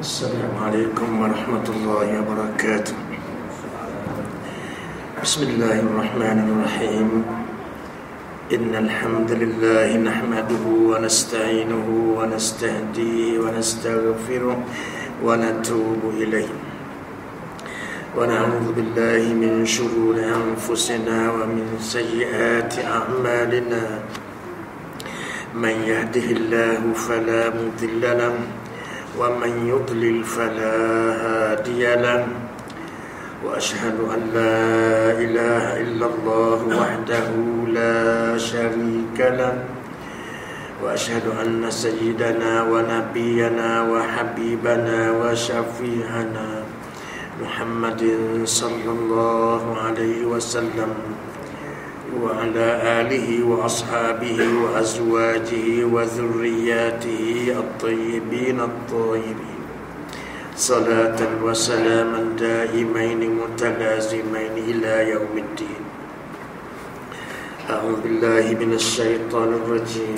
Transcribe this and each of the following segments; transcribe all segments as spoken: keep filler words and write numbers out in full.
Assalamualaikum warahmatullahi wabarakatuh. Bismillahirrahmanirrahim. Innal hamdalillah nahmaduhu wa nasta'inuhu wa nastahdihi wa nastaghfiruh wa natubu ilayh. Wa na'udzu billahi min shururi anfusina wa min sayyiati a'malina. Man yahdihillahu fala mudilla lahu wa man yudlil fala hadiya lahu. Wa ashhadu an la ilaha illallah wahdahu la syarika lahu wa ashhadu anna sayyidana wa nabiyyana wa habibana wa syafi'ana Muhammadin sallallahu alaihi wasallam wa ala alihi wa ashabihi wa azwajihi wa dhurriyyatihi at-tayyibin at-tahirin. Salatan wa salaman daimaini mutalazimaini ila yaumiddin. A'udzu billahi minasy syaithanir rajim.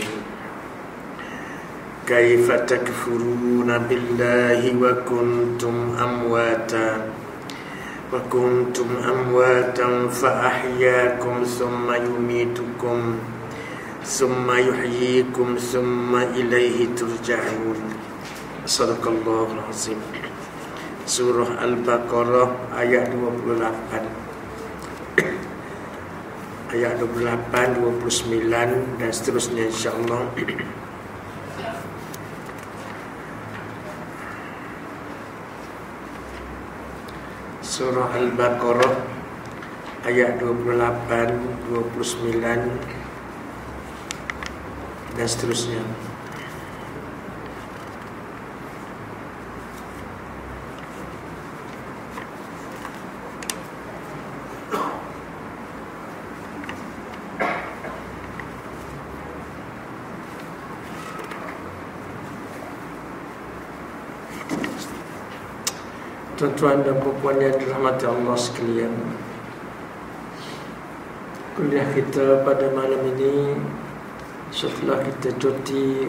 Kaifa takfuruna billahi wa kuntum amwatan wa kuntum amwatan fa ahyaakum thumma yumitukum thumma yuhyikum thumma ilaihi turja'un. Shadaqallahul azim. Surah Al-Baqarah ayat dua puluh lapan. Ayat dua puluh lapan, dua puluh sembilan dan seterusnya insyaallah. Surah Al-Baqarah ayat dua puluh lapan, dua puluh sembilan dan seterusnya. Tuan-tuan dan puan yang dirahmati Allah sekalian, kuliah kita pada malam ini setelah kita cuti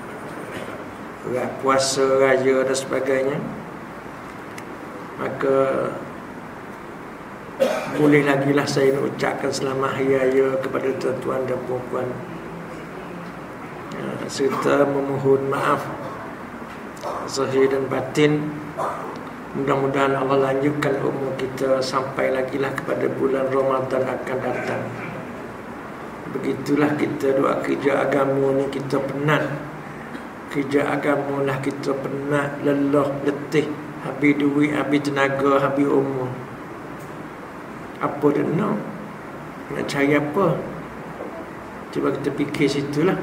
puasa raya dan sebagainya, maka boleh lagi lah saya nak ucapkan selamat hari raya kepada tuan-tuan dan puan serta memohon maaf zahir dan batin. Mudah-mudahan Allah lanjutkan umur kita sampai lagi lah kepada bulan Ramadan akan datang. Begitulah kita doa kerja agama ni, kita penat. Kerja agama lah kita penat, lelah, letih, habis duit, habis tenaga, habis umur. Apa dia nak? Nak cari apa? Cuba kita fikir situlah.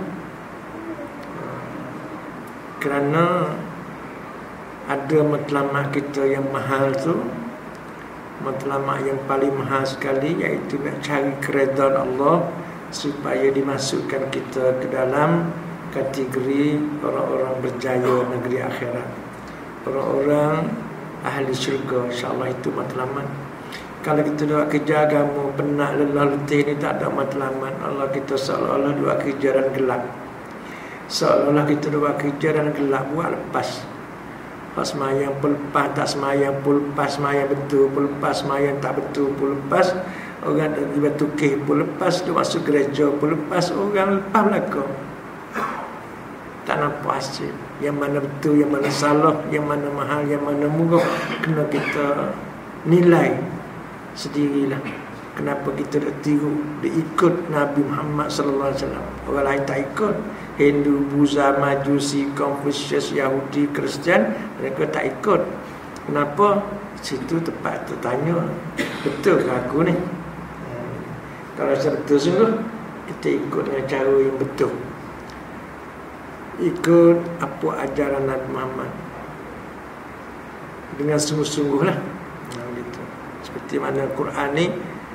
Kerana ada matlamat kita yang mahal tu, matlamat yang paling mahal sekali, iaitu nak cari keredaan Allah supaya dimasukkan kita ke dalam kategori orang-orang berjaya negeri akhirat, orang-orang ahli syurga. InsyaAllah itu matlamat. Kalau kita doa kerja agama penat, lelah, letih ni tak ada matlamat. Allah kita seolah-olah doa kerja dan gelap, seolah-olah kita doa kerja dan gelap, buat lepas. Pas semayang pun lepas, tak semayang pun lepas, semayang betul pun lepas, semayang tak betul pun lepas, orang tiba tukih pun lepas, dia masuk gereja pun lepas, orang lepas belakang. Tak nampak hasil. Yang mana betul, yang mana salah, yang mana mahal, yang mana murah, kena kita nilai sendirilah. Kenapa kita dah tiru, dia ikut Nabi Muhammad sallallahu alaihi wasallam. Orang lain tak ikut. Hindu, Buddha, Majusi, Confucius, Yahudi, Kristian, mereka tak ikut. Kenapa? Situ tempat tertanya, betul ke aku ni? Kalau betul sungguh, kita ikut dengan cara yang betul. Ikut apa ajaran Nabi Muhammad dengan sungguh-sungguh lah. Gitu. Seperti mana Quran ni,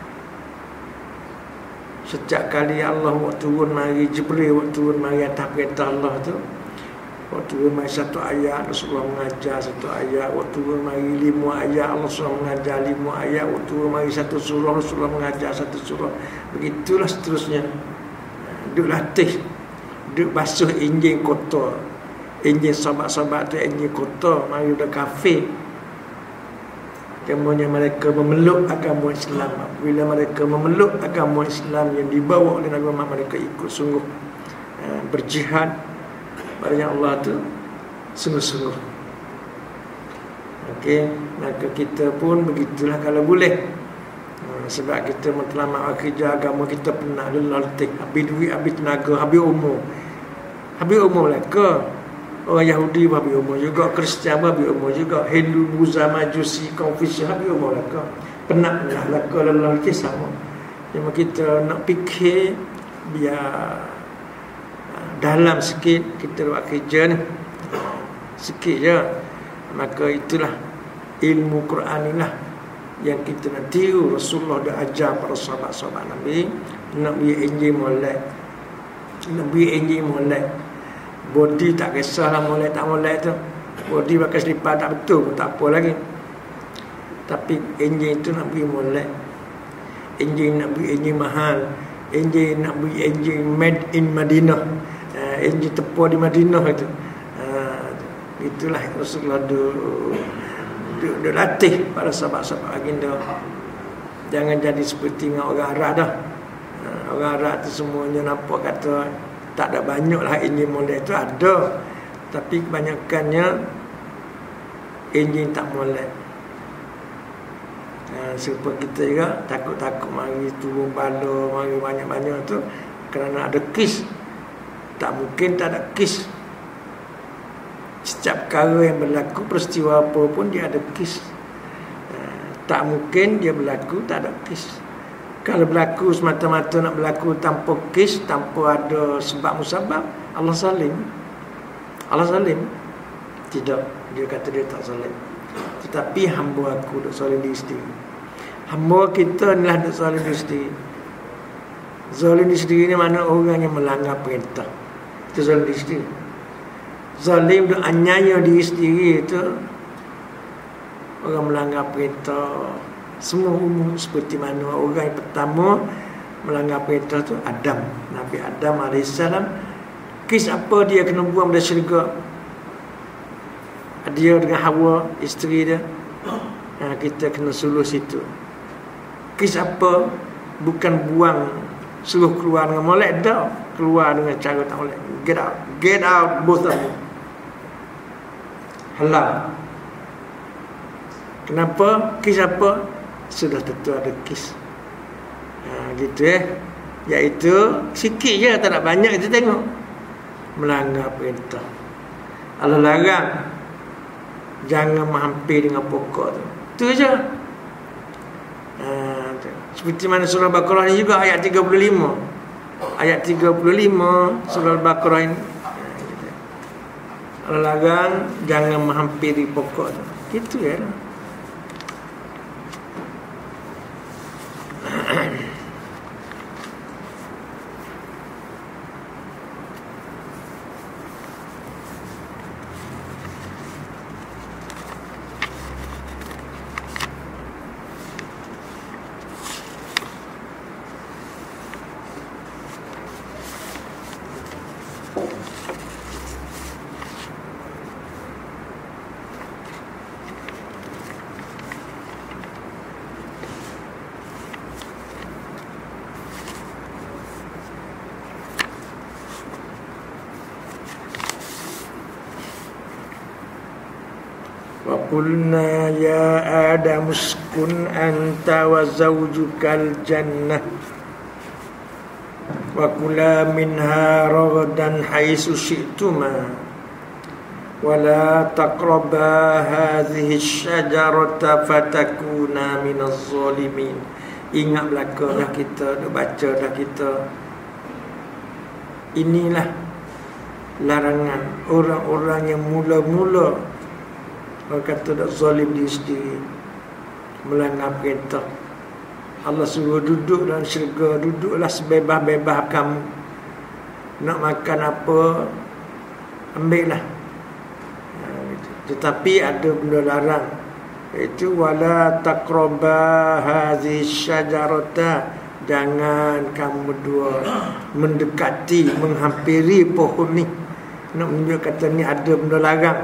setiap kali Allah waktu turun mari Jibril, waktu turun mari atas perintah Allah tu, waktu turun mari satu ayat Rasulullah mengajar satu ayat, waktu turun mari lima ayat Allah Rasulullah mengajar lima ayat, waktu turun mari satu surah Rasulullah mengajar satu surah. Begitulah seterusnya. Duk latih, duk basuh injing kotor, Injil sahabat-sahabat tu Injil kota, mari dah kafir. Kemudian mereka memeluk agama Islam. Bila mereka memeluk agama Islam yang dibawa oleh Nabi Muhammad, mereka ikut sungguh uh, berjihad pada Allah tu sungguh-sungguh. Okey, maka kita pun begitulah kalau boleh. Uh, sebab kita mentelamak kerja agama kita pernah lelah letih, habis duit, habis tenaga, habis umur. Habis umur lah ke? Orang Yahudi habis umur juga, Kristian habis umur juga, Hindu, Buddha, Majusi, Confucius habis umur lah ke? Penat-penat lah ke, lelah letih sama. Cuma kita nak fikir biar dalam sikit kita buat kerja ni, sikit je. Maka itulah ilmu Quran inilah yang kita nak tiru. Rasulullah dah ajar para sahabat-sahabat Nabi nak beri Injil molek, nak beri Injil molek. Body tak kisahlah molek tak molek tu, body pakai selipar tak betul pun tak apa lagi. Tapi Injil tu nak beri molek, Injil nak beri Injil mahal, Injil nak beri Injil made in Madinah, uh, Injil tepur di Madinah itu. Uh, itulah Rasulullah duk duk, duk latih para sahabat-sahabat baginda. Jangan jadi seperti dengan orang Arab dah. Uh, orang Arab tu semuanya nampak kata tak ada banyak lah Injil molek tu ada, tapi kebanyakannya Injil tak molek. Ha, supaya kita juga takut-takut mari turun bala, mari banyak-banyak tu kerana ada kes. Tak mungkin tak ada kes. Setiap perkara yang berlaku, peristiwa apa pun dia ada kes. Ha, tak mungkin dia berlaku tak ada kes. Kalau berlaku semata-mata nak berlaku tanpa kes, tanpa ada sebab musabab, Allah salim. Allah salim. Tidak, dia kata dia tak salim. Tetapi hamba aku duk salim diri sendiri. Hamba kita ni lah duk salim diri sendiri. Zalim diri sendiri ni mana orang yang melanggar perintah. Itu zalim diri sendiri. Zalim duk anyaya diri sendiri itu orang melanggar perintah. Semua umum seperti mana orang yang pertama melanggar perintah tu Adam, Nabi Adam alaihissalam. Kes apa dia kena buang dari syurga? Dia dengan Hawa, isteri dia. Ha, kita kena suluh situ. Kes apa? Bukan buang suruh keluar dengan molek dah, keluar dengan cara tak molek. Get out, get out both of you. Halal. Kenapa? Kes apa? Sudah tentu ada kes. Ha, gitu eh. Iaitu sikit je, tak nak banyak kita tengok. Melanggar perintah. Allah larang jangan menghampir dengan pokok tu. Itu je. Ha, tu. Seperti mana surah Al-Baqarah ni juga ayat tiga puluh lima. Ayat tiga puluh lima surah Al-Baqarah ini. Allah larang jangan menghampiri pokok tu. Gitu ya. Qulna ya Adam uskun anta wa zawjukal jannah wa kula minha ragadan haitsu syi'tuma wa la taqraba hadhihi asy-syajarata fatakuna minaz zalimin. Ingat belaka dah kita, dah baca dah kita. Inilah larangan orang-orang yang mula-mula orang kata tak zalim diri sendiri, melanggar perintah. Allah suruh duduk dalam syurga, duduklah sebebas-bebas kamu. Nak makan apa, ambillah. Tetapi ada benda larang, iaitu wala taqraba hadhihi syajarata, jangan kamu berdua mendekati, menghampiri pohon ni. nak menunjuk kata ni ada benda larang.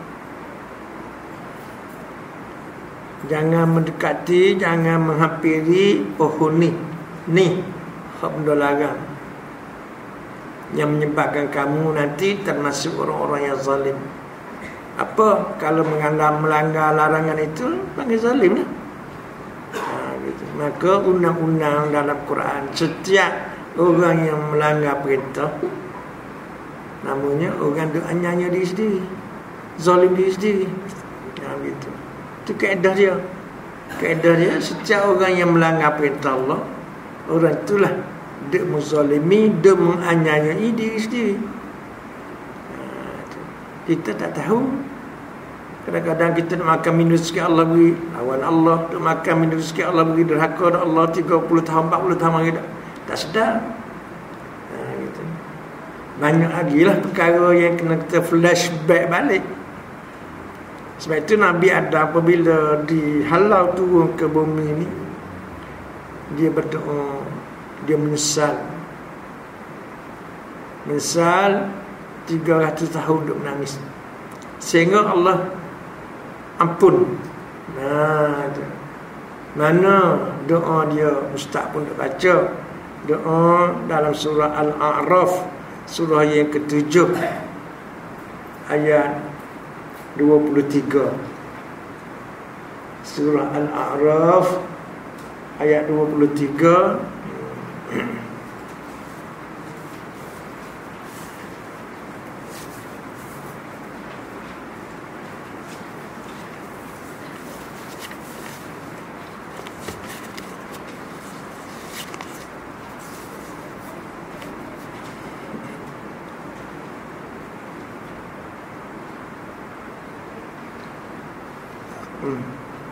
Jangan mendekati, jangan menghampiri pohon ni. Ni hak benda larang yang menyebabkan kamu nanti termasuk orang-orang yang zalim. Apa kalau mengandam melanggar larangan itu panggil zalim lah. Ha, gitu. Maka undang-undang dalam Quran, setiap orang yang melanggar perintah namanya orang duk anyanya diri sendiri, zalim diri sendiri. Ha, gitu. Itu kaedah dia. Kaedah dia, setiap orang yang melanggar perintah Allah, orang itulah dia muzalimi, dia menganiayai diri sendiri. Kita tak tahu. Kadang-kadang kita nak makan minum sikit Allah beri lawan Allah, nak makan minum sikit Allah beri derhaka Allah tiga puluh tahun, empat puluh tahun lagi tak, tak sedar. Ha, gitu. Banyak lagi lah perkara yang kena kita flashback balik. Sebab itu Nabi Adam apabila dihalau turun ke bumi ni, dia berdoa, dia menyesal. Menyesal tiga ratus tahun duk menangis. Sehingga Allah ampun. Nah, itu. Mana doa dia, ustaz pun duk baca. Doa dalam surah Al-A'raf, surah yang ketujuh, ayat dua puluh tiga. Surah Al-A'raf ayat dua puluh tiga. Hmm.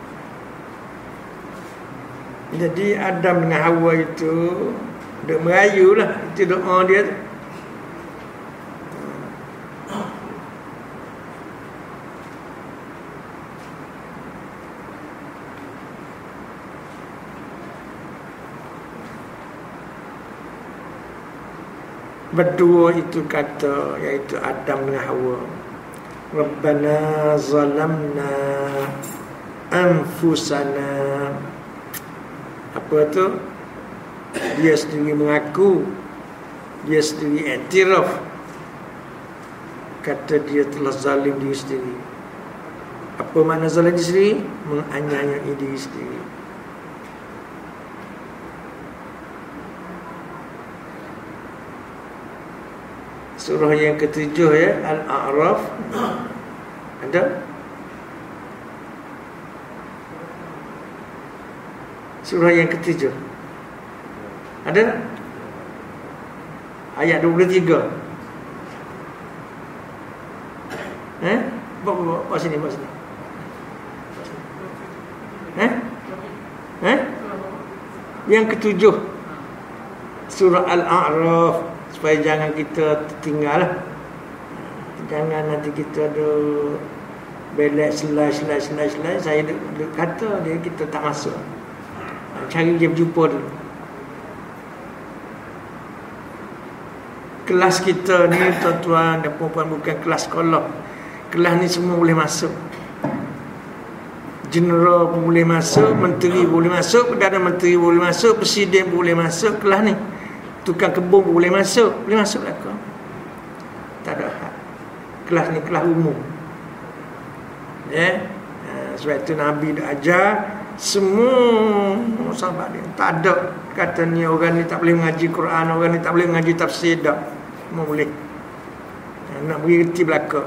Jadi Adam dengan Hawa itu dia merayu lah. Itu doa dia tu. Berdua itu kata, iaitu Adam dengan Hawa, Rabbana zalamna anfusana. Apa tu? Dia sendiri mengaku, dia sendiri iktiraf, kata dia telah zalim diri sendiri. Apa makna zalim diri sendiri? Menganiayai diri sendiri. Surah yang ketujuh ya, Al-A'raf. Ada? Surah yang ketujuh. Ada? Ayat dua puluh tiga. Eh? Bawa, bawa, bawa sini, bawa sini. Eh? Eh? Yang ketujuh. Surah Al-A'raf. Supaya jangan kita tertinggal lah. Jangan nanti kita ada belak selai, selai, selai, selai. Saya duk, duk kata dia, kita tak masuk. Cari dia berjumpa dulu. Kelas kita ni tuan-tuan dan puan-puan bukan kelas sekolah. Kelas ni semua boleh masuk. General pun boleh masuk, menteri boleh masuk, Perdana Menteri boleh masuk, Presiden boleh masuk kelas ni. Tukang kebun boleh masuk. Boleh masuk lah kau. Tak ada hak. Kelas ni kelas umum. Ya yeah. uh, Sebab itu Nabi dah ajar semua sahabat dia. Tak ada kata ni orang ni tak boleh mengaji Quran, orang ni tak boleh mengaji tafsir. Tak. Semua boleh. uh, Nak beri reti belaka.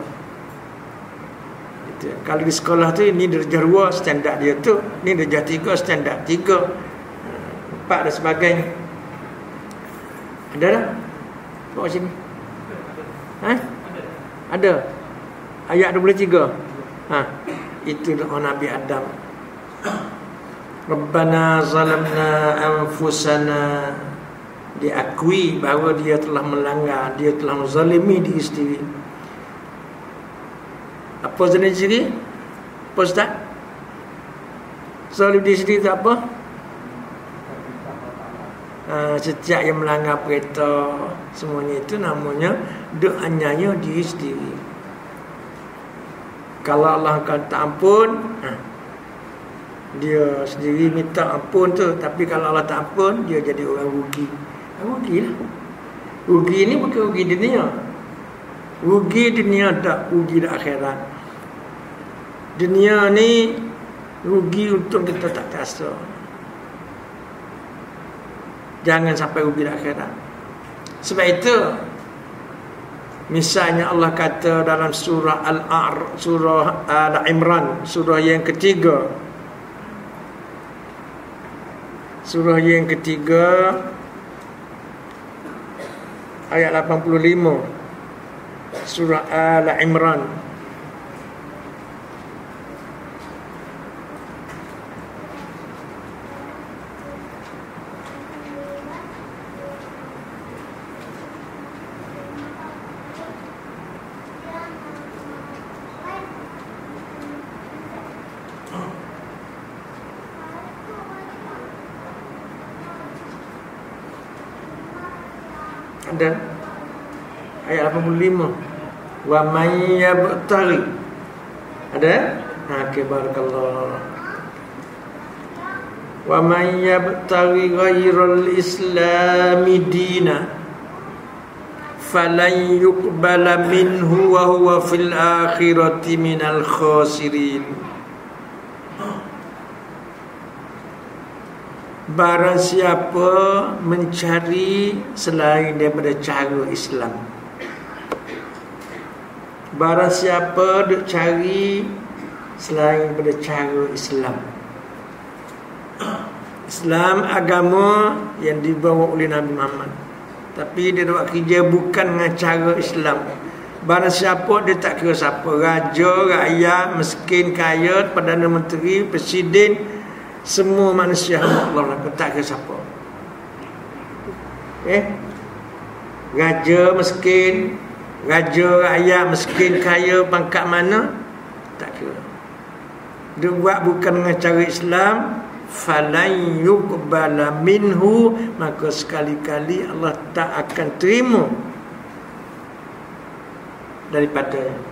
Gitu. Kalau di sekolah tu, ni darjah dua standard dia tu, ni darjah tiga standard tiga, uh, empat dan sebagainya. Ada tak? Bawa sini. Ha? Ada. Ayat dua puluh tiga. Ha. Itu doa Nabi Adam. Rabbana zalamna anfusana. Diakui bahawa dia telah melanggar, dia telah menzalimi diri sendiri. Apa zalim diri sendiri? Apa Ustaz? Zalim diri sendiri itu apa? uh, setiap yang melanggar perintah, semuanya itu namanya duk anyaya diri sendiri. Kalau Allah kata ampun, uh, dia sendiri minta ampun tu. Tapi kalau Allah tak ampun, dia jadi orang rugi. Rugi lah. Rugi ni bukan rugi dunia. Rugi dunia tak, rugi di akhirat. Dunia ni rugi untuk kita tak terasa. Jangan sampai rugi di akhirat. Sebab itu, misalnya Allah kata dalam surah Al-A'raf, surah Al-Imran, surah yang ketiga, surah yang ketiga ayat lapan puluh lima, surah Al-Imran. Ada ayat lapan puluh lima, wa may yabtaghi. Ada? Ha, barakallah. Wa may yabtaghi ghairal islami dina falan yuqbala minhu wa huwa fil akhirati minal khasirin. Barang siapa mencari selain daripada cara Islam, barang siapa duk cari selain daripada cara Islam, Islam agama yang dibawa oleh Nabi Muhammad, tapi dia buat kerja bukan dengan cara Islam. Barang siapa, dia tak kira siapa, raja, rakyat, miskin, kaya, Perdana Menteri, Presiden, semua manusia Allah tak kira siapa. Eh? Raja, miskin, raja, rakyat, miskin, kaya, pangkat mana, tak kira. Dia buat bukan dengan cara Islam, falan yuqbala minhu, maka sekali-kali Allah tak akan terima daripada.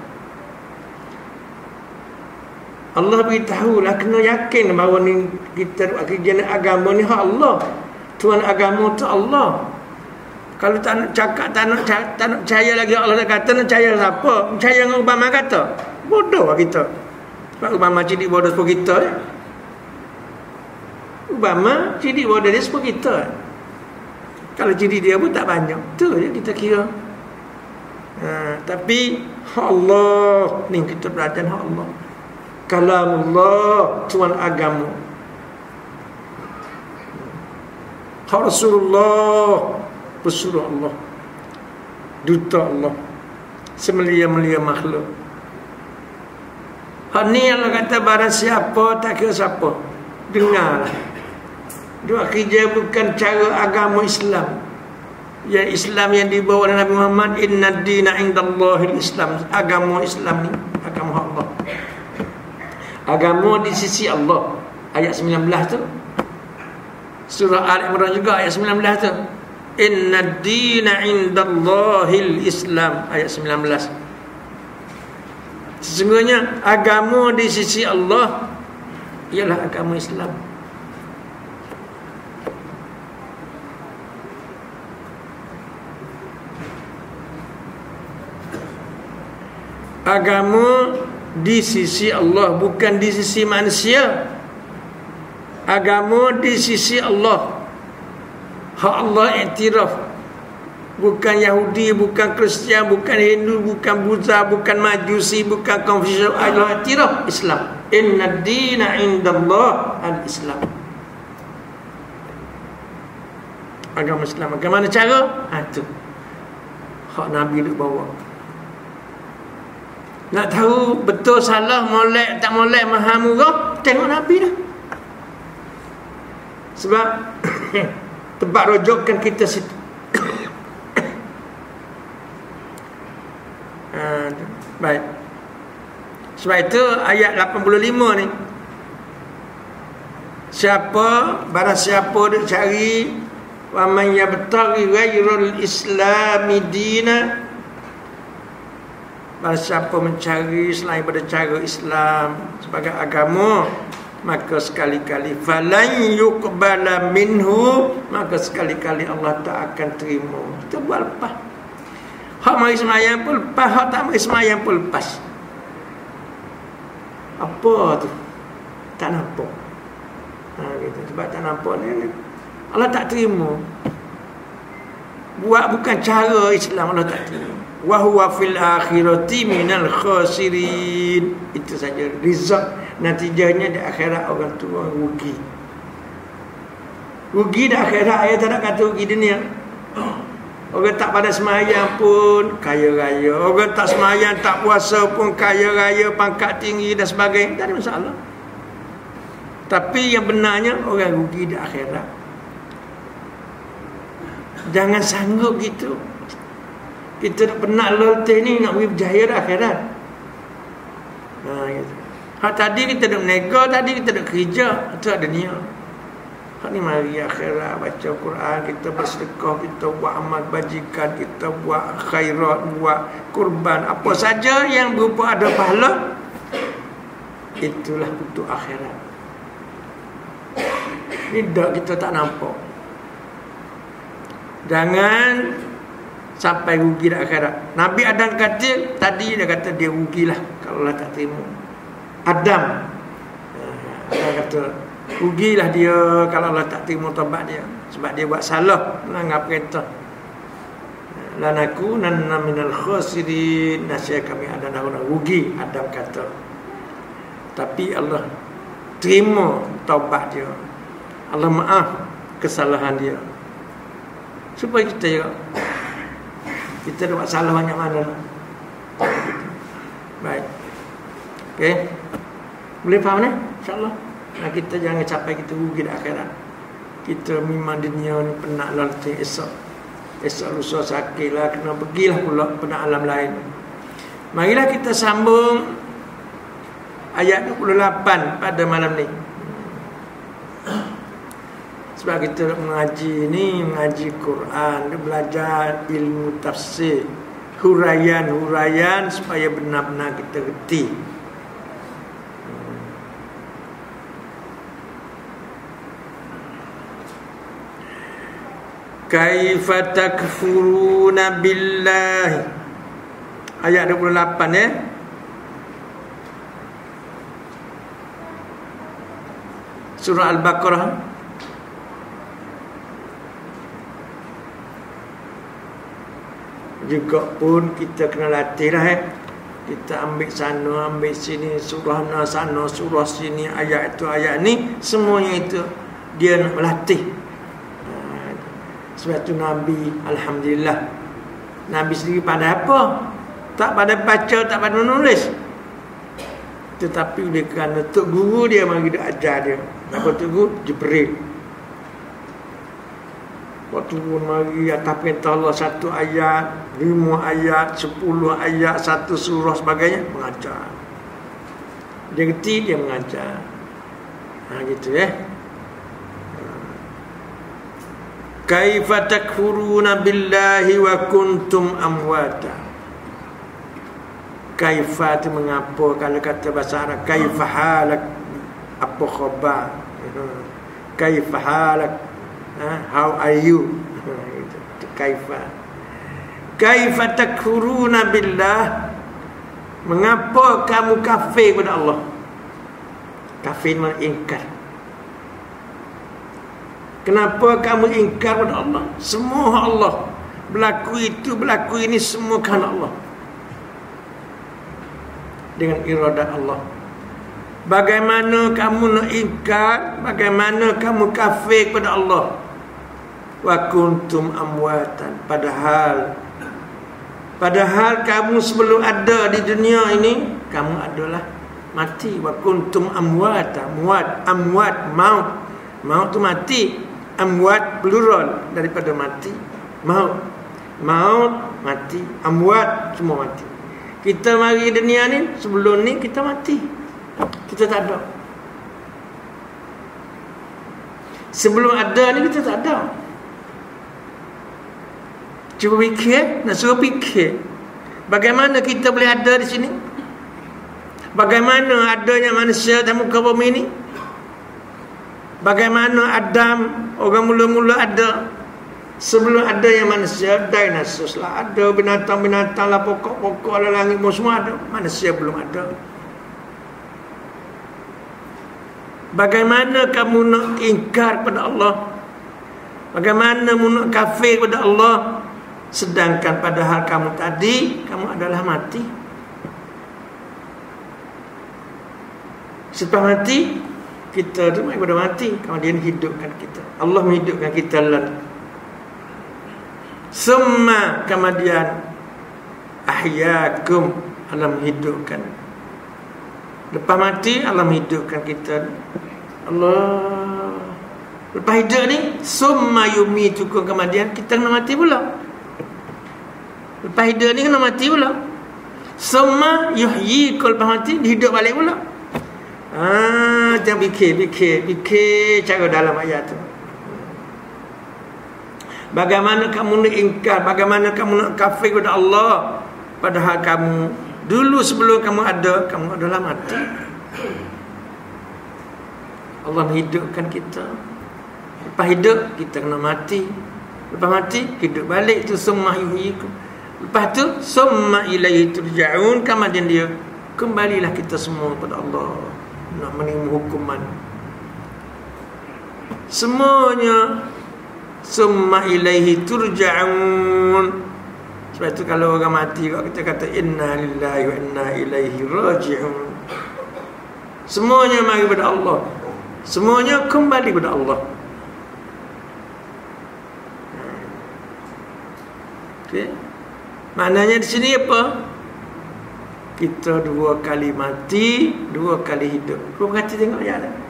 Allah beritahulah, kena yakin bahawa ni kita kerja agama ni hak Allah. Tuhan agama tu Allah. Kalau tak nak cakap, tak nak, tak nak percaya lagi Allah nak kata, nak percaya siapa? Percaya dengan Obama kata? Bodoh lah kita. Sebab Obama cidik bodoh seperti kita. Eh? Obama cidik bodoh dia seperti kita. Eh? Kalau cidik dia pun tak banyak. Tu je kita kira. Ha, tapi hak Allah ni kita perhatian hak Allah. Kalamullah, Tuhan agama. Hak Rasulullah, pesuruh Allah, duta Allah, semelia-melia makhluk. Hak ni Allah kata barang siapa, tak kira siapa, dengarlah. Dia kerja bukan cara agama Islam. Ya, Islam yang dibawa oleh Nabi Muhammad, inna dina indallahil Islam. Agama Islam ni agama Allah, agama di sisi Allah. Ayat sembilan belas tu, surah Al-Imran juga ayat sembilan belas tu, inna dina indallahil Islam, ayat sembilan belas. Sesungguhnya agama di sisi Allah ialah agama Islam. Agama di sisi Allah, bukan di sisi manusia. Agama di sisi Allah. Hak Allah iktiraf. Bukan Yahudi, bukan Kristian, bukan Hindu, bukan Buddha, bukan Majusi, bukan Confucius. Allah iktiraf Islam. Inna dina indallah al-Islam. Agama Islam. Bagaimana cara? Ha, tu hak Nabi duk bawa. Nak tahu betul salah, molek tak molek, mahal murah, tengok Nabi dah. Sebab tempat rujukan kita situ. ha, Baik. Sebab itu ayat lapan puluh lima ni, siapa, barang siapa dia cari Wa man yabtaghi ghairal islami dina, barang siapa mencari selain pada cara Islam sebagai agama, maka sekali-kali falan yuqbala minhu, maka sekali-kali Allah tak akan terima. Kita buat lepas. Hak mari semayang pun lepas, hak tak mari semayang pun lepas. Apa tu? Tak nampak. Ha, gitu. Sebab tak nampak ni, Allah tak terima. Buat bukan cara Islam, Allah tak terima. Wa huwa fil akhirati minal khasirin. Itu saja result, natijahnya di akhirat orang tua rugi. Rugi di akhirat, ayat tak nak kata rugi dunia. Orang tak pada semayang pun kaya raya, orang tak semayang tak puasa pun kaya raya, pangkat tinggi dan sebagainya, tak ada masalah. Tapi yang benarnya orang rugi di akhirat. Jangan sanggup gitu. Kita nak penat leltih ni nak pergi berjaya di akhirat. Ha, gitu. Hak tadi kita nak menega, tadi kita nak kerja, itu ada dunia. Hak ni mari akhirat, baca Quran, kita bersedekah, kita buat amal bajikan, kita buat khairat, buat kurban, apa saja yang berupa ada pahala, itulah untuk akhirat. Ni dak kita tak nampak. Jangan sampai rugi di akhirat. Nabi Adam kata, tadi dia kata dia rugilah kalau Allah tak terima. Adam dia kata rugilah dia kalau Allah tak terima taubat dia, sebab dia buat salah, melanggar perintah. Lanakunanna minal khasirin, nasib kami ada orang rugi, Adam kata. Tapi Allah terima taubat dia, Allah maaf kesalahan dia, supaya kita ya, kita ada buat salah banyak mana. Baik. Okey. Boleh faham ni? InsyaAllah. Nah, kita jangan capai kita rugi di akhirat. Kita memang dunia ni penat lalti esok. Esok lusa sakit lah, kena pergilah pula penat alam lain. Marilah kita sambung ayat dua puluh lapan pada malam ni. Sebab kita mengaji ni, mengaji Quran, belajar ilmu tafsir, huraian-huraian supaya benar-benar kita reti. Kaifa takfuruna billahi, ayat dua puluh lapan ya. Surah Al-Baqarah. Juga pun kita kena latih lah eh. Kita ambil sana, ambil sini, surah na sana, surah sini, ayat itu, ayat ni, semuanya itu dia nak melatih. Sebab tu Nabi, alhamdulillah, Nabi sendiri pada apa? Tak pada baca, tak pada menulis. Tetapi oleh kerana tok guru dia mari dia ajar dia. Apa tok guru? Jibril. Waktu pun mari atas perintah Allah satu ayat, lima ayat, sepuluh ayat, satu surah sebagainya, mengajar. Dia ngerti, dia mengajar. Ha, gitu ya. Kaifa takfuruna billahi wa kuntum amwata. Kaifa itu mengapa, kalau kata bahasa Arab, kaifa halak, apa khabar. Kaifa halak, how are you. Kaifa Kaifa takfuruna billah, mengapa kamu kafir kepada Allah. Kafir makna ingkar. Kenapa kamu ingkar pada Allah? Semua Allah. Berlaku itu, berlaku ini, semua kerana Allah. Dengan iradat Allah. Bagaimana kamu nak ingkar? Bagaimana kamu kafir kepada Allah? Wa kuntum amwatan. Padahal Padahal kamu sebelum ada di dunia ini, kamu adalah mati. Wa kuntum amwatan. Amwat, amwat, maut. Maut tu mati. Amwat plural daripada mati. Maut, maut, mati. Amwat, semua mati. Kita mari dunia ni, sebelum ni kita mati. Kita tak ada. Sebelum ada ni kita tak ada. Cuba fikir, nak suruh fikir. Bagaimana kita boleh ada di sini? Bagaimana adanya manusia di muka bumi ini? Bagaimana Adam orang mula-mula ada? Sebelum adanya manusia, dinosaurus lah ada, binatang-binatang lah, pokok-pokok lah, langit semua ada. Manusia belum ada. Bagaimana kamu nak ingkar pada Allah? Bagaimana kamu nak kafir pada Allah? Sedangkan padahal kamu tadi, kamu adalah mati. Setelah mati, kita tu pada mati. Kemudian hidupkan kita. Allah menghidupkan kita lagi. Summa kemudian ahyakum, Allah menghidupkan. Lepas mati Allah menghidupkan kita. Allah. Lepas hidup ni summa yumitukum, kemudian kita kena mati pula. Lepas hidup ni kena mati pula. Summa yuhyikum, lepas mati hidup balik pula. Ah, jangan fikir, fikir, fikir cara dalam ayat tu. Bagaimana kamu nak ingkar, bagaimana kamu nak kafir kepada Allah, padahal kamu dulu sebelum kamu ada, kamu adalah mati. Allah menghidupkan kita. Lepas hidup kita kena mati. Lepas mati hidup balik, tu summa yuhyikum. Lepas tu summa ilaihi turja'un, kemudian dia kembalilah kita semua kepada Allah nak menerima hukuman. Semuanya summa ilaihi turja'un. Sebab itu kalau orang mati kita kata inna lillahi wa inna ilaihi raji'un. Semuanya mari kepada Allah. Semuanya kembali kepada Allah. Okey. Maknanya di sini apa? Kita dua kali mati, dua kali hidup. Kau perhati tengok ayat ni.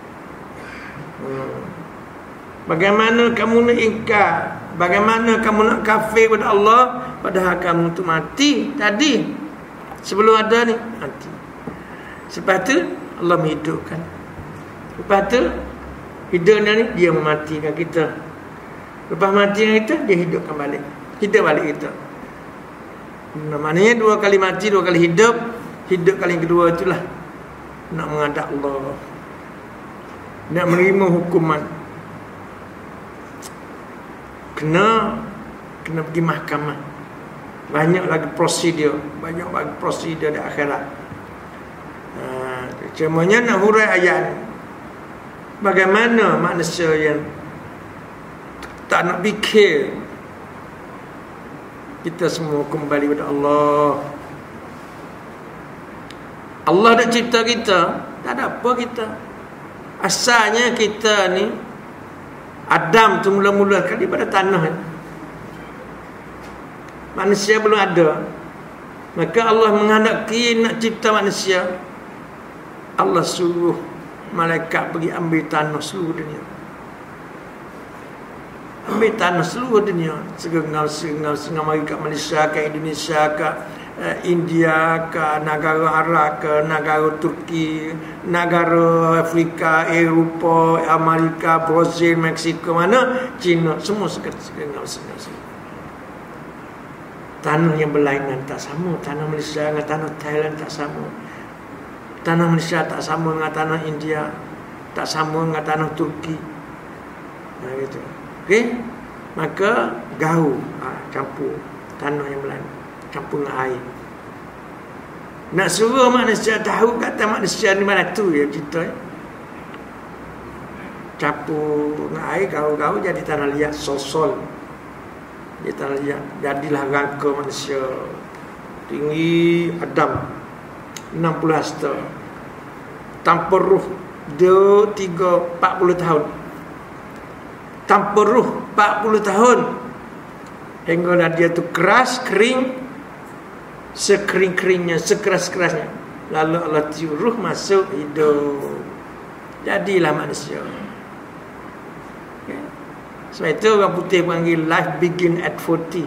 Hmm. Bagaimana kamu nak ingkar, bagaimana kamu nak kafir kepada Allah, padahal kamu tu mati tadi. Sebelum ada ni mati. Lepas tu Allah menghidupkan. Lepas tu hidupnya ni dia mematikan kita. Lepas matikan kita, dia hidupkan balik. Hidup balik kita. Nah, maknanya dua kali mati, dua kali hidup. Hidup kali yang kedua itulah nak menghadap Allah, nak menerima hukuman. Kena Kena pergi mahkamah. Banyak lagi prosedur, Banyak lagi prosedur di akhirat. ha, Cumanya nak hurai ayat ni. Bagaimana manusia yang tak nak fikir, kita semua kembali kepada Allah. Allah dah cipta kita, tak ada apa kita. Asalnya kita ni, Adam tu mula-mula kali pada tanah. Manusia belum ada. Maka Allah menghendaki nak cipta manusia. Allah suruh malaikat pergi ambil tanah seluruh dunia. Ambil tanah seluruh dunia. Segengau-segengau, segengau mari kat Malaysia, kat Indonesia, kat uh, India, kat negara Arab, ke negara Turki, negara Afrika, Eropah, Amerika, Brazil, Mexico, mana, China, semua segengau-segengau. Tanah yang berlainan tak sama. Tanah Malaysia dengan tanah Thailand tak sama. Tanah Malaysia tak sama dengan tanah India, tak sama dengan tanah Turki. Nah, gitu. Okey, maka gaul, ha, campur tanah yang berlainan, campur dengan air. Nak suruh manusia tahu kata manusia ni mana tu ya cerita. Campur dengan air, gaul-gaul jadi tanah liat, sosol. Dia tanah liat, jadilah rangka manusia tinggi Adam enam puluh hasta. Tanpa ruh dia tiga empat puluh tahun. Tanpa ruh empat puluh tahun. Hingga dia tu keras, kering, sekering-keringnya, sekeras-kerasnya. Lalu Allah tiup ruh masuk hidup, jadilah manusia. Okay. Sebab itu orang putih panggil life begin at forty.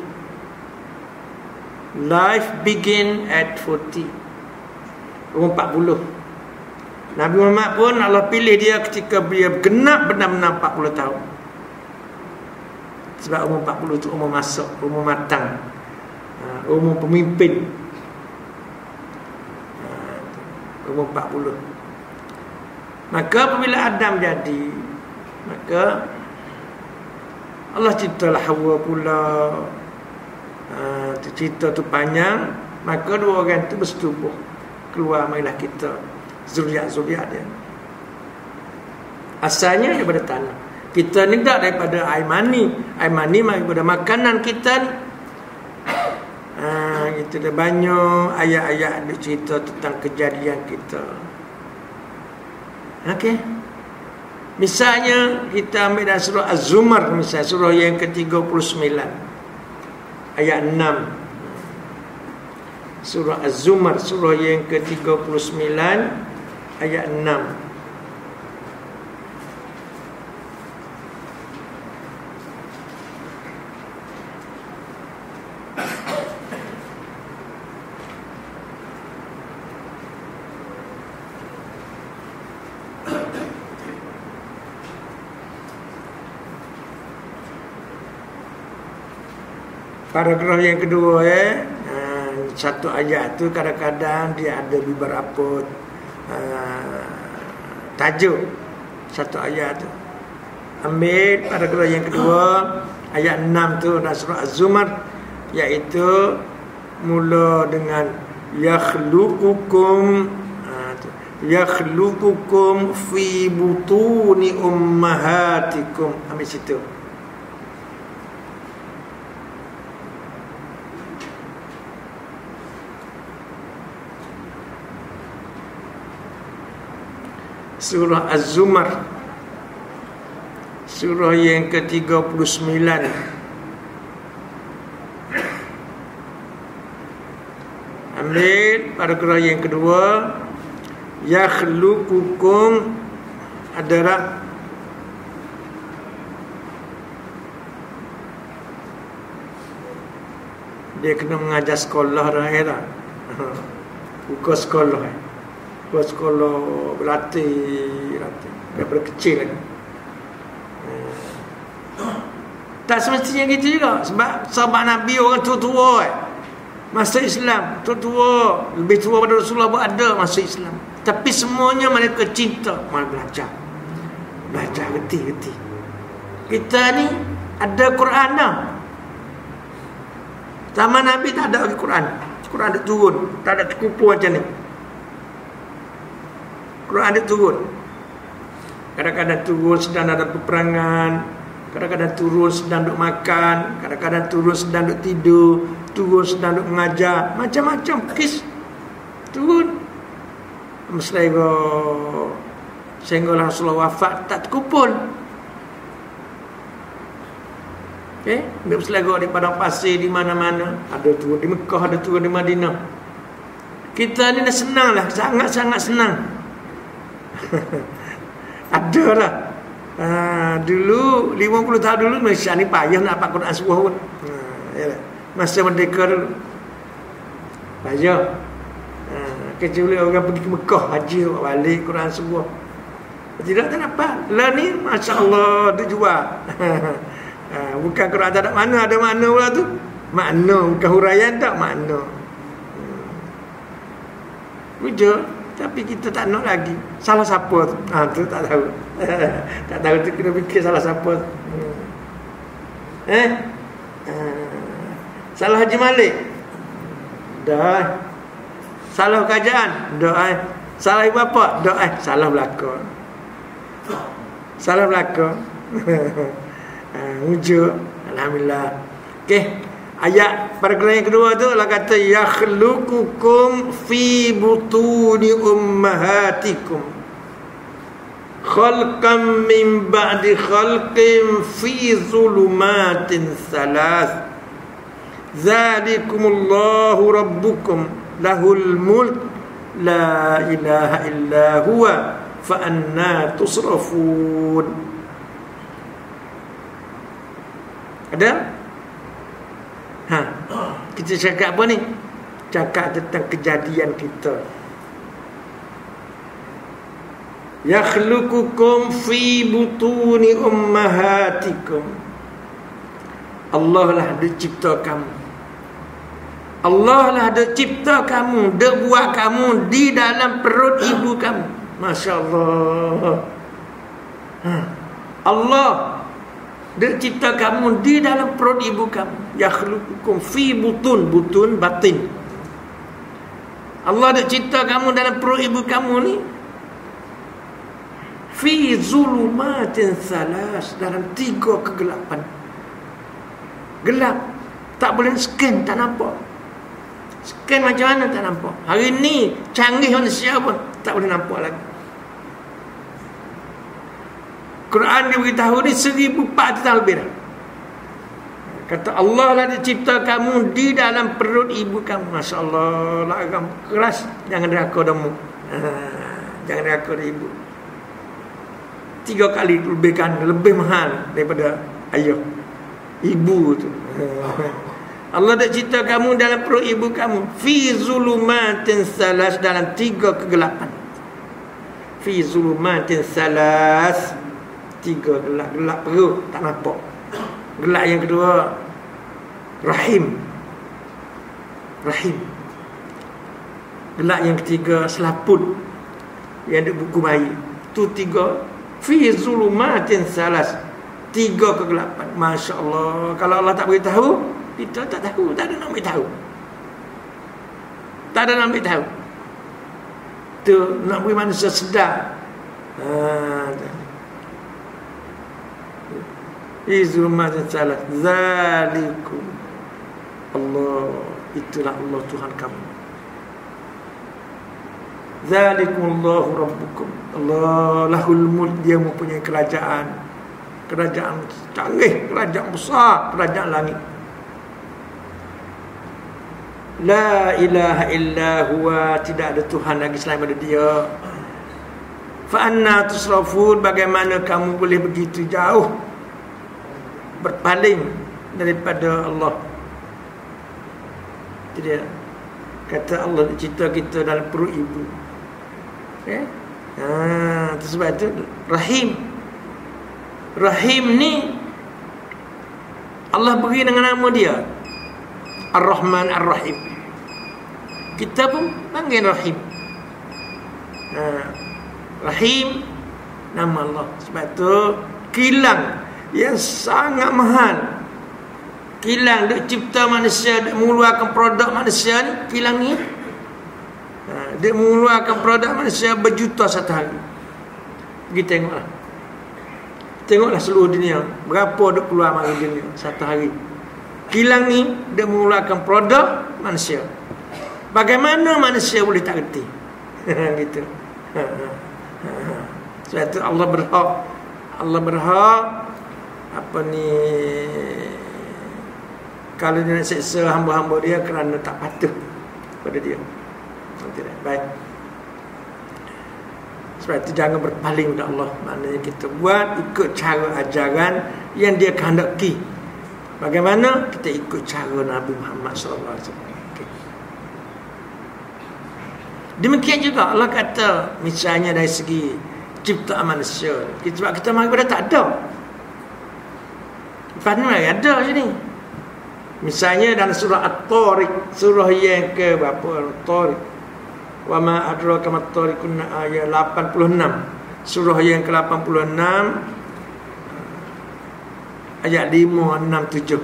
Life begin at forty. Umur empat puluh. Nabi Muhammad pun Allah pilih dia ketika dia genap benar-benar empat puluh tahun. Sebab umur empat puluh tu umur masuk, umur matang, uh, umur pemimpin. uh, Umur empat puluh. Maka apabila Adam jadi, maka Allah ceritalah Hawa pula. uh, Cerita tu panjang. Maka dua orang tu bersetubuh, keluar marilah kita zuriat-zuriat dia. Asalnya daripada tanah. Kita ni tak daripada air mani. Air mani daripada makanan kita ni. Ha, kita dah banyak ayat-ayat ada cerita tentang kejadian kita. Okey. Misalnya kita ambil dalam surah Az-Zumar, misalnya surah yang ke tiga puluh sembilan ayat enam. Surah Az-Zumar surah yang ke tiga puluh sembilan ayat enam. Paragraf yang kedua eh, uh, satu ayat tu kadang-kadang dia ada beberapa uh, tajuk satu ayat tu. Ambil paragraf yang kedua ayat enam tu dalam surah Az-Zumar, iaitu mula dengan yakhluqukum, uh, yakhluqukum fi butuni ummahatikum. Ambil situ. Surah Az-Zumar surah yang ke tiga puluh sembilan ambil paragraf yang kedua, yakhluqukum adalah dia kena mengajar sekolah dah era. Buka sekolah eh. Buat sekolah berlatih, berlatih daripada kecil lagi. Tak semestinya gitu juga. Sebab sahabat Nabi orang tua-tua eh. Masuk Islam, tua-tua, lebih tua pada Rasulullah pun ada masuk Islam. Tapi semuanya mereka cinta, malah belajar. Belajar reti-reti. Kita ni ada Quran dah. Zaman Nabi tak ada lagi Quran. Quran ada turun, tak ada terkupu macam ni. Quran ada turun. Kadang-kadang turun sedang ada peperangan, kadang-kadang turun sedang duk makan, kadang-kadang turun sedang duk tidur, turun sedang duk mengajar, macam-macam kis turun. Sehingga sehingga Rasulullah wafat tak terkumpul. Okey, duk selagak di padang pasir di mana-mana, ada turun di Mekah, ada turun di Madinah. Kita ni dah senang lah, sangat-sangat senang. Ada lah. Ha, dulu lima puluh tahun dulu Malaysia ni payah nak dapat Quran sebuah pun. Ha, yalah. Masa merdeka dulu payah. Ha, kecuali orang pergi ke Mekah haji balik Quran sebuah. Tidak tak dapat. Lah ni masya-Allah dia jual. Ha, bukan Quran tak ada mana, ada makna pula tu. Makna bukan huraian tak makna. Hmm. Wujud. Tapi kita tak nak lagi. Salah siapa tu? Ha, tu tak tahu. Tak tahu tu kena fikir salah siapa tu. Hmm. Eh? Ha. Salah Haji Malik? Dah. Salah kerajaan? Dah. Eh. Salah ibu bapa? Dah. Eh. Salah belaka. Salah belaka. Ha, wujud. Alhamdulillah. Okey. Ayat paragraf yang kedua tu Allah kata yakhluqukum fi butuni ummahatikum khalqan min ba'di khalqin fi zulumatin thalath dzalikumullahu rabbukum lahul mulk la ilaha illa huwa fa anna tusrafun. Ada? Ha, kita cakap apa ni? Cakap tentang kejadian kita. Yakhluqukum fi butuni ummahatikum. Allah lah dia cipta kamu. Allah lah dia cipta kamu, dia buat kamu di dalam perut ibu kamu. Masya Allah. Ha. Allah dia cipta kamu di dalam perut ibu kamu. Yakhluqukum fi butun, butun batin. Allah dia cipta kamu dalam perut ibu kamu ni. Fi zulumatin salas, dalam tiga kegelapan. Gelap, tak boleh scan, tak nampak. Scan macam mana tak nampak. Hari ni canggih manusia pun tak boleh nampak lagi. Quran dia beritahu ni seribu empat ratus tahun lebih dah. Kata Allah lah dia cipta kamu di dalam perut ibu kamu. Masya Allah, lagam keras. Jangan deraka damu. Ha, jangan deraka dari ibu. Tiga kali lebihkan, lebih mahal daripada ayah, ibu tu. Allah dah cipta kamu dalam perut ibu kamu. Fi zulumatin salas, dalam tiga kegelapan. Fi zulumatin salas, tiga gelap. Gelap perut, tak nampak. Gelap yang kedua, rahim. Rahim. Gelap yang ketiga, selaput yang ada buku bayi. Tu tiga. Fi zulumatin salas, tiga kegelapan. Masya Allah. Kalau Allah tak beritahu, kita tak tahu. Tak ada nak beritahu. Tak ada nak beritahu. Tu nak beri manusia sedar. Haa. Fi zulumatin salas, zalikum Allah, itulah Allah Tuhan kamu. Zalikumullahu rabbukum. Allah lahul mulk, dia mempunyai kerajaan. Kerajaan canggih, kerajaan besar, kerajaan langit. La ilaha illa huwa, tidak ada Tuhan lagi selain daripada dia. Fa anna tusrafun, bagaimana kamu boleh begitu jauh berpaling daripada Allah. Tidak. Kata Allah cipta kita dalam perut ibu. Okay? Ha, sebab itu Rahim. Rahim ni Allah beri dengan nama dia Ar-Rahman Ar-Rahim. Kita pun panggil Rahim. Ha, Rahim nama Allah. Sebab itu kilang yang sangat mahal. Kilang dia cipta manusia, dia mengeluarkan produk manusia ni, kilang ni. Ha, dia mengeluarkan produk manusia berjuta satu hari. Pergi tengoklah. Tengoklah seluruh dunia, berapa dia keluar mari dunia satu hari. Kilang ni dia mengeluarkan produk manusia. Bagaimana manusia boleh tak reti? Gitu. Ha, ha, ha. Sebab itu Allah berhak, Allah berhak apa ni, kalau dia nak seksa hamba-hamba dia kerana tak patuh pada dia. Tidak baik. Sebab itu jangan berpaling kepada Allah. Maknanya kita buat ikut cara ajaran yang dia kehendaki. Bagaimana? Kita ikut cara Nabi Muhammad sallallahu alaihi wasallam. Okay. Demikian juga Allah kata, misalnya dari segi ciptaan manusia, sebab kita mari pada tak ada. Mana ada sini? Misalnya dalam surah At-Tariq, surah yang ke berapa? At-Tariq. Wa ma adraka mat-tariqun, ayat lapan puluh enam. Surah yang ke lapan puluh enam ayat lima, enam, tujuh.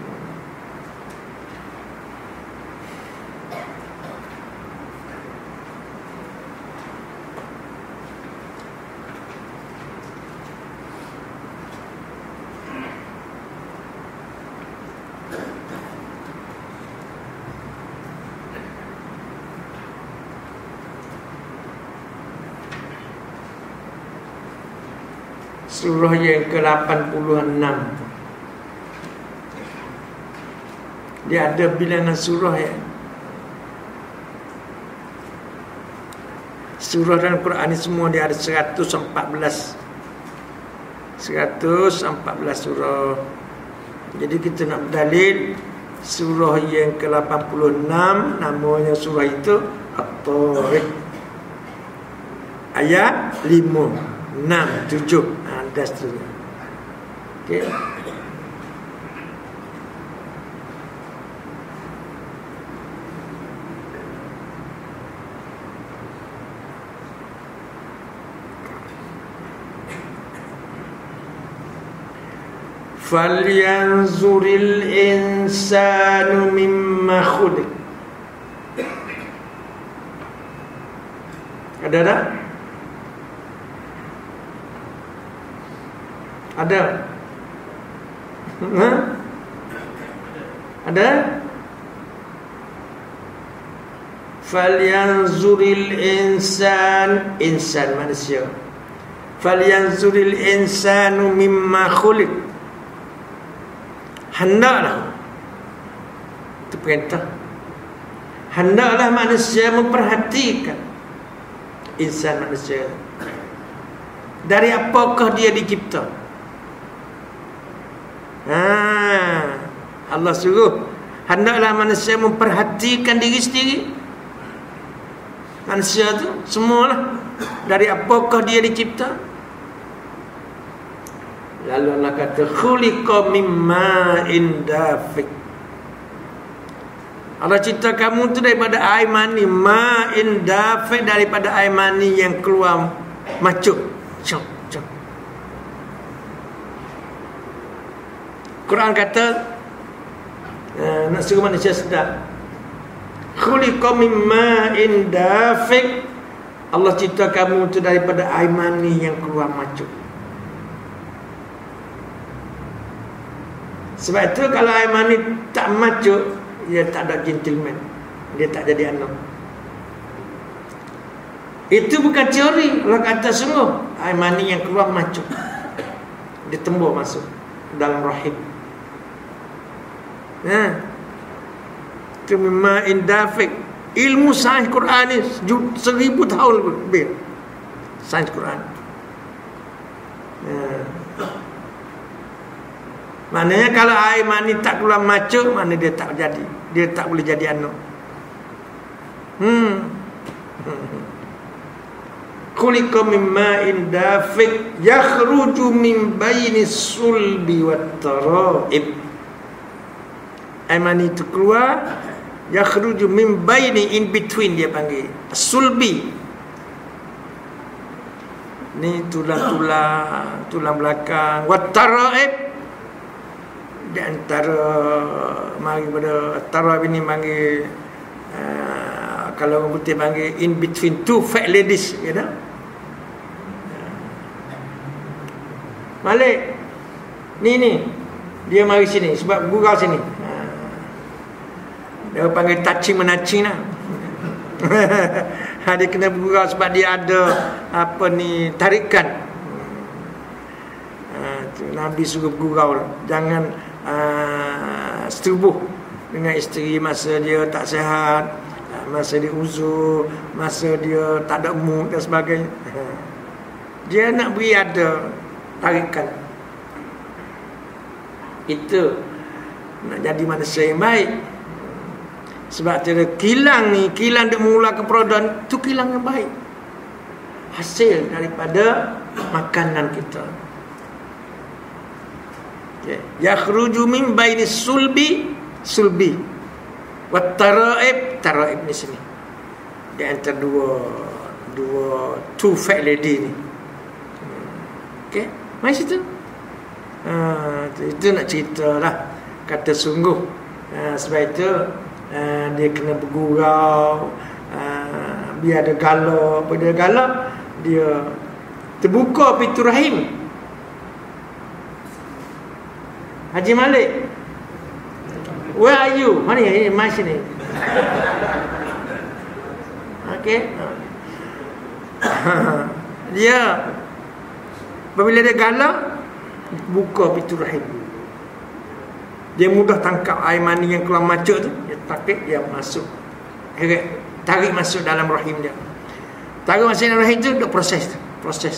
Surah yang ke lapan puluh enam. Dia ada bilangan surah ya. Surah dalam Quran ini semua dia ada seratus empat belas. seratus empat belas surah. Jadi kita nak berdalil surah yang ke lapan puluh enam, namanya surah itu At-Tariq. Ayat lima, enam, tujuh. Dan seterusnya. Okay. falyanzuril insanu mimma khuliq. Ada tak? Ada? Ha? Ada? Falyanzuril insan, insan manusia. Falyanzuril insanu mimma khuliq. Hendaklah, itu perintah, hendaklah manusia memperhatikan, insan manusia, dari apakah dia dicipta. Ha, Allah suruh hendaklah manusia memperhatikan diri sendiri. Manusia tu semualah, dari apakah dia dicipta. Lalu Allah kata khuliqa mimma indafiq. Allah cipta kamu tu daripada air mani, ma indafiq, daripada air mani yang keluar macuk. Cok, cok. Quran kata uh, nak suruh manusia sedar. Khuliqa mimma indafiq. Allah cipta kamu tu daripada air mani yang keluar macuk. Sebab itu kalau air mani tak macuk, dia tak ada gentleman, dia tak jadi anak. Itu bukan teori. Allah kata sungguh air mani yang keluar macuk, dia tembur masuk dalam rahim. Nah, itu mimma indafiq. Ilmu sains Quran ni seribu tahun lebih. Sains Quran. Nah, maknanya kalau air mani tak keluar macuk, mana dia tak jadi, dia tak boleh jadi anak. Hmm. Khuliqa mimma indafiq yakhruju min baini sulbi wat tara'ib. Air mani itu keluar, yakhruju min baini, in between dia panggil. Sulbi. Ni tulang-tulang, tulang belakang. Wat tara'ib, di antara mari pada tara'ib ini panggil uh, kalau orang putih panggil in between two fat ladies, ya dah. Malik. Ni ni. Dia mari sini sebab gurau sini. Dia panggil touching menacing lah. Dia kena bergurau sebab dia ada apa ni, tarikan. Ha, Nabi suruh bergurau, jangan uh, setubuh dengan isteri masa dia tak sihat, masa dia uzur, masa dia tak ada mood dan sebagainya. Dia nak beri ada tarikan. Itu nak jadi manusia yang baik. Sebab cara kilang ni, kilang dia mengeluarkan perodon, tu kilang yang baik, hasil daripada makanan kita. Okay. Yakhruju min baini sulbi, sulbi wat tara'ib, tara'ib ni sini, di antara dua dua two fat lady ni. Okey, mai situ. Ha, itu nak ceritalah. Kata sungguh, ha, sebab itu Uh, dia kena bergurau, uh, biar ada galak. Bila dia galak, dia terbuka pintu rahim. Haji Malik, where are you? Mana ni? Mai sini. Okey. Dia apabila dia galak, buka pintu rahim. Dia mudah tangkap air mani yang keluar macuk tu. Dia tarik, dia masuk, tarik masuk dalam rahim dia. Tarik masuk dalam rahim tu, dia proses Proses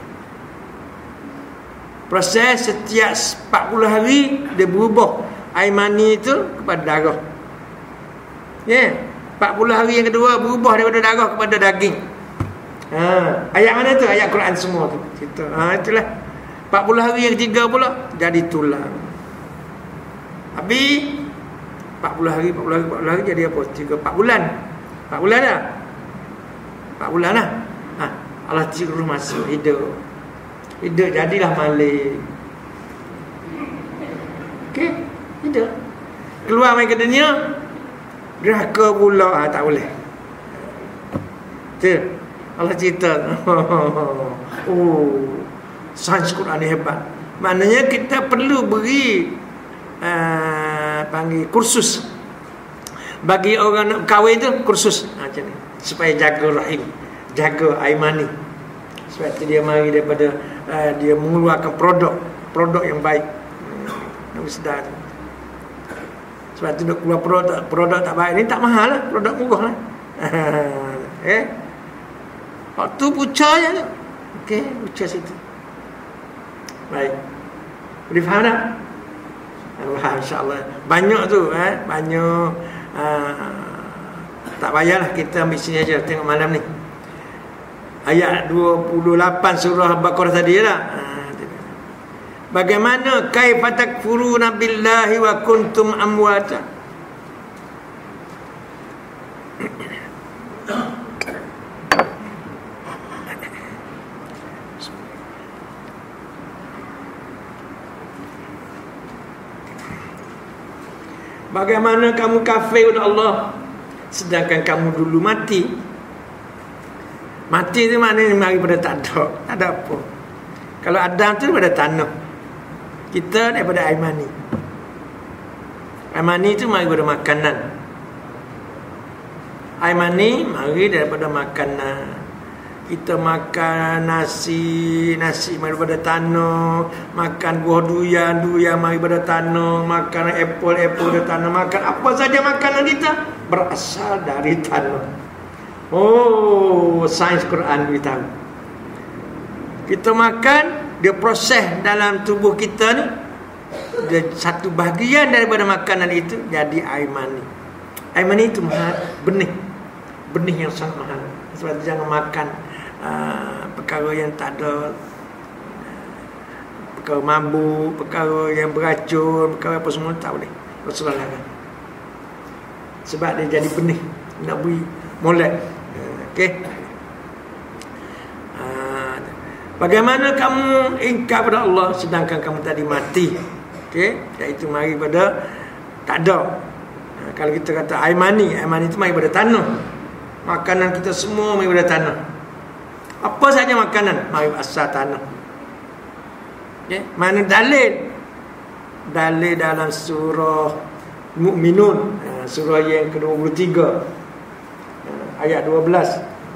Proses setiap empat puluh hari, dia berubah air mani itu kepada darah. Ya, yeah. empat puluh hari yang kedua berubah daripada darah kepada daging. Ha, ayat mana tu? Ayat Quran semua tu. Kita. Ha, itulah. empat puluh hari yang ketiga pula jadi tulang. Habis empat puluh hari, empat puluh hari, empat puluh hari jadi apa? tiga, empat bulan. empat bulan dah. empat bulan lah. Ha, Allah tiruh masuk hidup. Hidup jadilah Malik. Okey, itu. Keluar mai ke dunia, derhaka pula, ha, tak boleh. Tu Allah cerita. Oh, sains Quran ni hebat. Maknanya kita perlu beri uh, panggil kursus bagi orang nak kahwin tu, kursus ha, macam ni, supaya jaga rahim, jaga air mani. Sebab tu dia mari daripada uh, dia mengeluarkan produk produk yang baik. Nak sedar tu. Sebab tu nak keluar produk produk tak baik ni tak mahal lah, produk murah lah. eh waktu puca je tu. Okey, puca situ. Baik. Boleh faham tak? Faham, insya-Allah. Banyak tu eh, banyak uh, tak payahlah kita ambil sini aja tengok malam ni. Ayat dua puluh lapan surah Al-Baqarah tadi lah. Bagaimana kaifa takfuruna billahi wa kuntum amwata? Bagaimana kamu kafir kepada Allah sedangkan kamu dulu mati? Mati tu maknanya mari pada tak ada, tak ada apa. Kalau Adam tu daripada tanah, kita daripada air mani. Air mani tu mari pada makanan. Air mani mari daripada makanan. Kita makan nasi, nasi mari pada tanah, makan buah durian, durian mari pada tanah, makan apple, apple dari tanah, makan apa saja makanan kita berasal dari tanah. Oh, sains Quran beritahu. Kita makan, dia proses dalam tubuh kita ni, dia satu bahagian daripada makanan itu jadi air mani. Air mani itu mahal, benih. Benih yang sangat mahal. Sebab jangan makan Uh, perkara yang tak ada, perkara mabuk, perkara yang beracun, perkara apa semua tak boleh. Rasulullah larang. Sebab dia jadi benih, nak beri molek. uh, Okey. uh, Bagaimana kamu ingkar pada Allah sedangkan kamu tadi mati? Okey, iaitu mari pada tak ada. uh, Kalau kita kata air mani, air mani itu mari pada tanah. Makanan kita semua mari pada tanah. Apa saja makanan mari asal tanah. Okay. Mana dalil? Dalil dalam surah Mukminun, surah yang ke dua puluh tiga, ayat dua belas.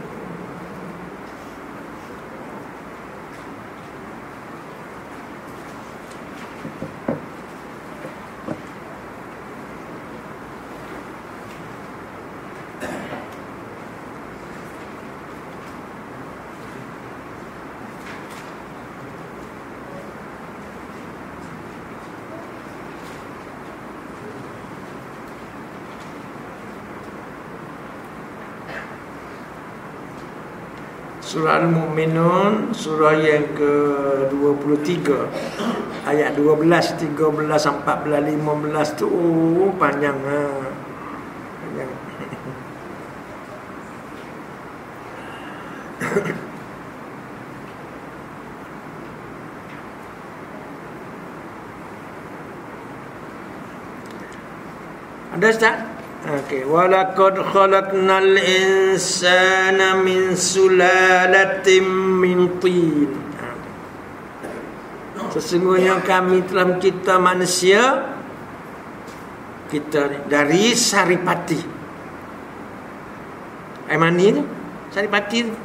Surah Al-Mu'minun, surah yang ke dua puluh tiga, ayat dua belas, tiga belas, empat belas, lima belas tu oh, panjang ha. Panjang. Ada Ustaz? Okey, walaqad khalaqnal insana min sulalatin min tin. Sesungguhnya kami telah mencipta manusia kita dari saripati. Air mani tu, saripati tu.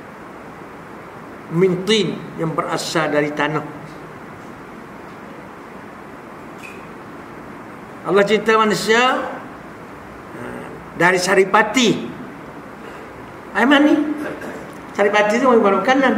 Min tin, yang berasal dari tanah. Allah cipta manusia dari saripati. Air mani. Saripati itu mari makanan.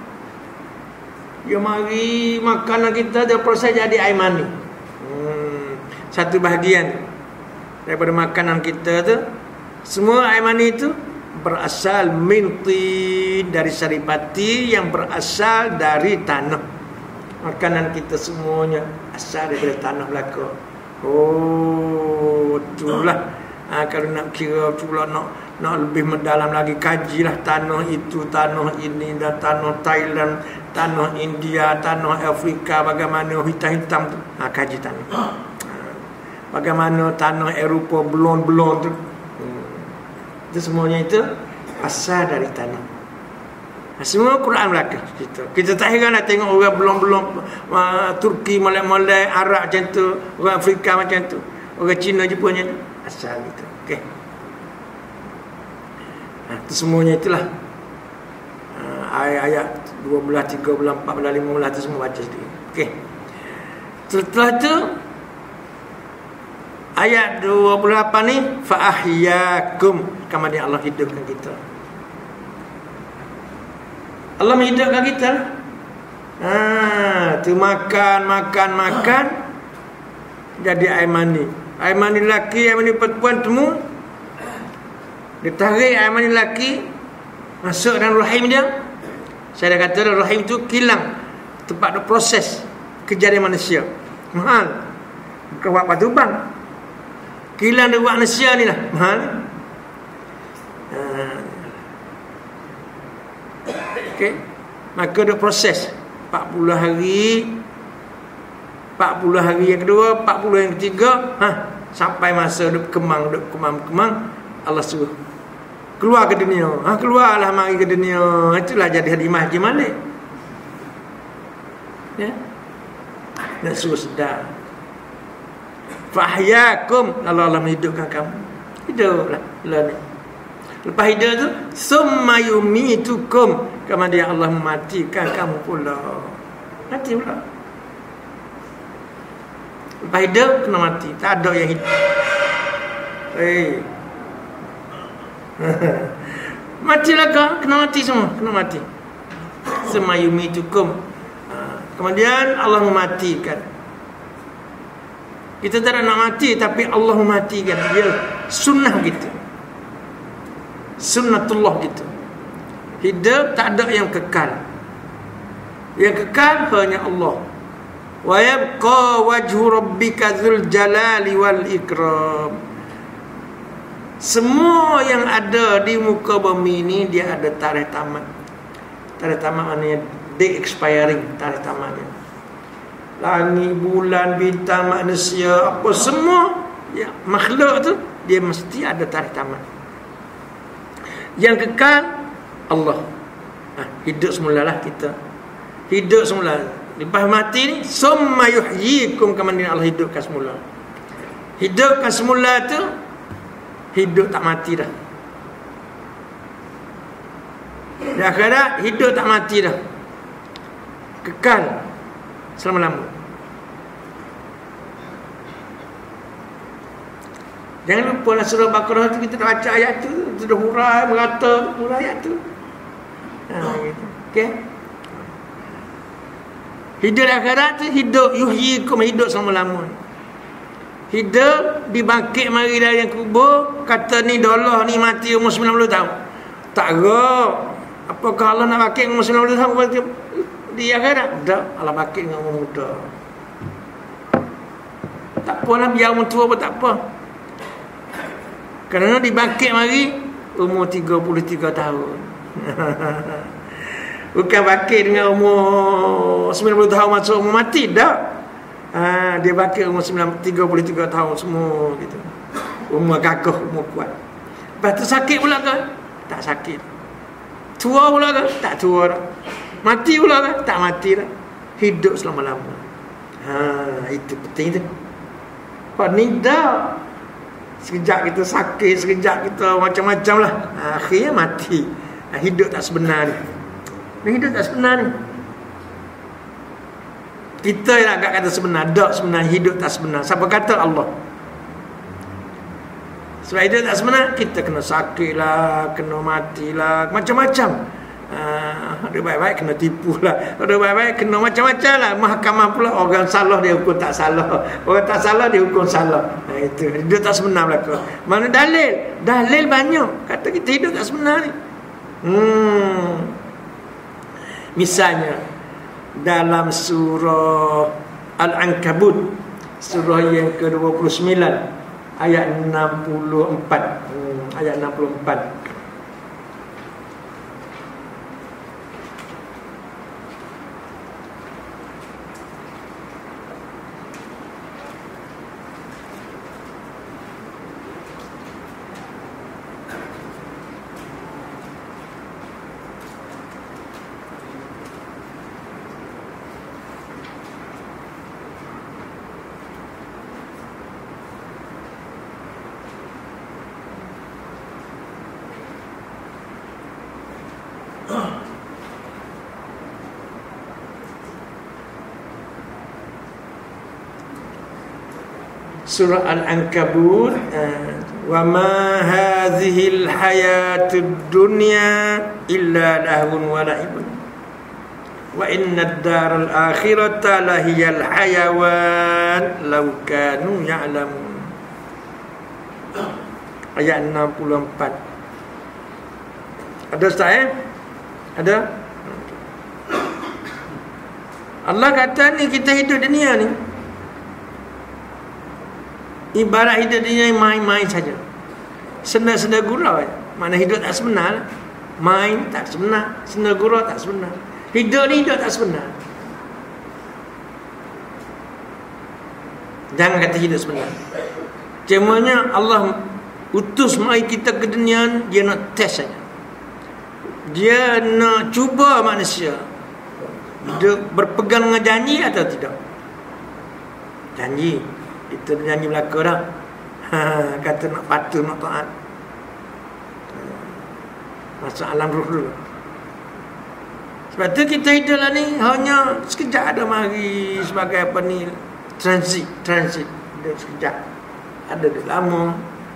Dia mari makanan kita, dia proses jadi air mani. Hmm, satu bahagian daripada makanan kita tu, semua air mani itu berasal minti, dari saripati yang berasal dari tanah. Makanan kita semuanya asal daripada tanah belaka. Oh, itulah. Ha, kalau nak kira pula nak nak lebih mendalam lagi, kajilah tanah itu, tanah ini, dan tanah Thailand, tanah India, tanah Afrika, bagaimana hitam-hitam tu. Ha, kaji tanah. Ha, bagaimana tanah Eropah belon-belon tu. Hmm. Itu semuanya itu asal dari tanah. Semua Quran belaka kita. Kita tak heranlah tengok orang belum-belum uh, Turki, Malay-Malay, Arab macam tu, orang Afrika macam tu, orang Cina, Jepun macam tu. Asal gitu. Okey. Nah, itu semuanya itulah. Uh, ayat-ayat dua belas, tiga belas, empat belas, lima belas tu semua baca sedikit. Okey. Setelah tu ayat dua puluh lapan ni fa ahyakum, kemudian Allah hidupkan kita. Allah menghidupkan kita. Ha, tu makan, makan, makan, jadi air mani. Air mani lelaki, air mani perempuan temu. Dia tarik air mani lelaki masuk dalam rahim dia. Saya dah kata rahim tu kilang, tempat proses kejadian manusia. Mahal. Bukan buat batu bang. Kilang dia buat manusia ni lah. Mahal. Ha. Okay. Maka dia proses empat puluh hari, empat puluh hari yang kedua, empat puluh yang ketiga, ha, sampai masa dia kemang, dia kemang-kemang, Allah suruh keluar ke dunia. Ha, keluarlah mari ke dunia. Itulah jadi Halimah Haji Malik. Ya. Dan suruh sedar. Fahyakum, Allah Allah menghidupkan kamu. Hiduplah lah ni. Lepas hidup tu summa yumitukum, kemudian Allah mematikan kamu pula. Mati pula. Lepas hidup kena mati. Tak ada yang hidup. Eh. Matilah kau, kena mati semua, kena mati. Summa yumitukum. Kemudian Allah mematikan. Kita tak nak mati, tapi Allah mematikan. Dia sunnah kita. Sunnatullah gitu. Hidup tak ada yang kekal. Yang kekal hanya Allah. Wa yabqa wajhu rabbika dzul jalali wal ikram. Semua yang ada di muka bumi ini dia ada tarikh tamat. Tarikh tamat maknanya day expiring, tarikh tamatnya. Langit, bulan, bintang, manusia, apa semua ya, makhluk tu dia mesti ada tarikh tamat. Yang kekal Allah. Ha, hidup semulalah kita. Hidup semula. Lepas mati ni summa yuhyikum, kemudian Allah hidupkan semula. Hidupkan semula tu hidup tak mati dah. Di akhirat hidup tak mati dah. Kekal selama-lamanya. Jangan lupa lah surah Baqarah tu, kita dah baca ayat tu, sudah hurai merata hurai ayat tu. Ha, gitu. Okey. Hidup di akhirat tu hidup yuhyikum, hidup selama-lamanya. Hidup dibangkit mari dari yang kubur, kata ni dolah ni mati umur sembilan puluh tahun. Tak gak. Apakah Allah nak bangkit umur sembilan puluh tahun di akhirat? Tak, Allah bangkit dengan umur muda. Tak apalah, biar umur tua pun tak apa. Kerana dibangkit mari umur tiga puluh tiga tahun. Bukan bangkit dengan umur sembilan puluh tahun masuk umur mati, tak. Ha, dia bangkit umur tiga puluh tiga tahun semua gitu. Umur gagah, umur kuat. Lepas tu sakit pula ke? Tak sakit. Tua pula ke? Tak tua dah. Mati pula ke? Tak mati dah. Hidup selama-lama. Ha, itu penting tu. Kau ni dah. Sekejap kita sakit, sekejap kita macam-macam lah. Akhirnya mati. Hidup tak sebenar ni. Hidup tak sebenar ni. Kita yang agak kata sebenar. Tak sebenar, hidup tak sebenar. Siapa kata? Allah. Sebab hidup tak sebenar, kita kena sakit lah, kena mati lah, macam-macam. Uh, ada baik-baik kena tipu lah, ada baik-baik kena macam-macam lah. Mahkamah pula orang salah dia hukum tak salah, orang tak salah dia hukum salah. Nah, itu hidup tak sebenar belaka. Mana dalil? Dalil banyak kata kita hidup tak sebenar ni. Hmm. Misalnya dalam surah Al-Ankabut, surah yang ke dua puluh sembilan ayat enam puluh empat. Hmm, ayat enam puluh empat. surah Al-Ankabut, wa ma hadhil hayatud dunya illa lahun wa la'ibun wa inna ad-daral akhirata lahiyal hayawan law kanu ya'lamun. Ayat enam puluh empat. Ada Ustaz eh? Ada? Allah kata ni kita hidup dunia ni ibarat hidup dunia main-main saja. Senda-senda gurau. Mana hidup tak sebenar. Main tak sebenar, senda gurau tak sebenar. Hidup ni hidup tak sebenar. Jangan kata hidup sebenar. Cumanya Allah utus mai kita ke dunia, dia nak test saja. Dia nak cuba manusia dia berpegang dengan janji atau tidak. Janji itu janji belaka dah. Ha, kata nak patuh, nak taat. Masuk alam ruh dulu. Sebab tu kita hidup lah ni hanya sekejap ada mari sebagai apa ni, transit, transit. Dia sekejap. Ada dia lama.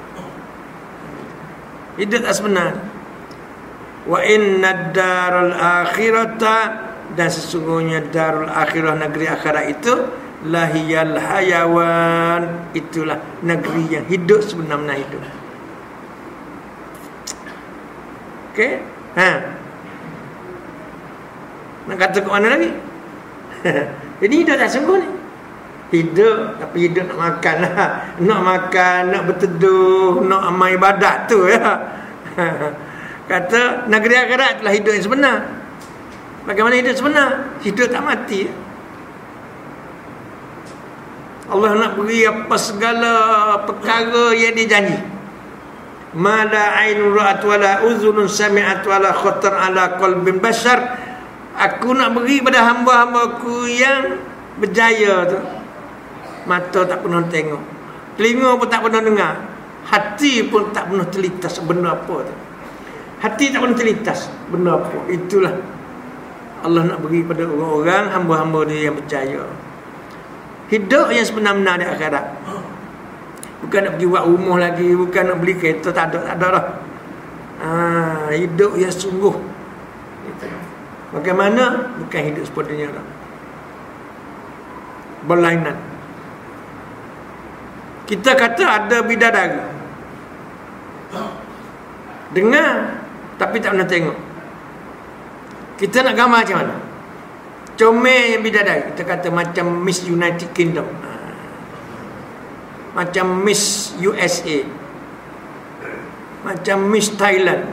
Hidup tak sebenar. Wa inna ad-daral akhirata, dan sesungguhnya darul akhirah, negeri akhirat itu lahiyal hayawan, itulah negeri yang hidup sebenar-benar hidup. Okey? Ha. Nak kata ke mana lagi? Jadi hidup tak sungguh ni. Hidup, tapi hidup nak makan lah. Nak makan, nak berteduh, nak amal ibadat tu ya. Kata negeri akhirat itulah hidup yang sebenar. Bagaimana hidup sebenar? Hidup tak mati. Allah nak beri apa segala perkara yang dia janji. Ma la ainun ra'at wa la uzunun sami'at wa la khatar ala qalbin bashar. Aku nak beri pada hamba-hambaku yang berjaya tu. Mata tak pernah tengok, telinga pun tak pernah dengar, hati pun tak pernah terlintas benda apa tu. Hati tak pernah terlintas benda apa. Itulah Allah nak beri pada orang-orang hamba-hamba dia yang berjaya. Hidup yang sebenar-benar di akhirat. Bukan nak pergi buat rumah lagi, bukan nak beli kereta, tak ada, tak ada dah. Ha, hidup yang sungguh. Bagaimana? Bukan hidup sepertinya dah. Berlainan. Kita kata ada bidadari. Dengar, tapi tak pernah tengok. Kita nak gambar macam mana? Comel yang bidadari. Kita kata macam Miss United Kingdom, macam Miss U S A, macam Miss Thailand.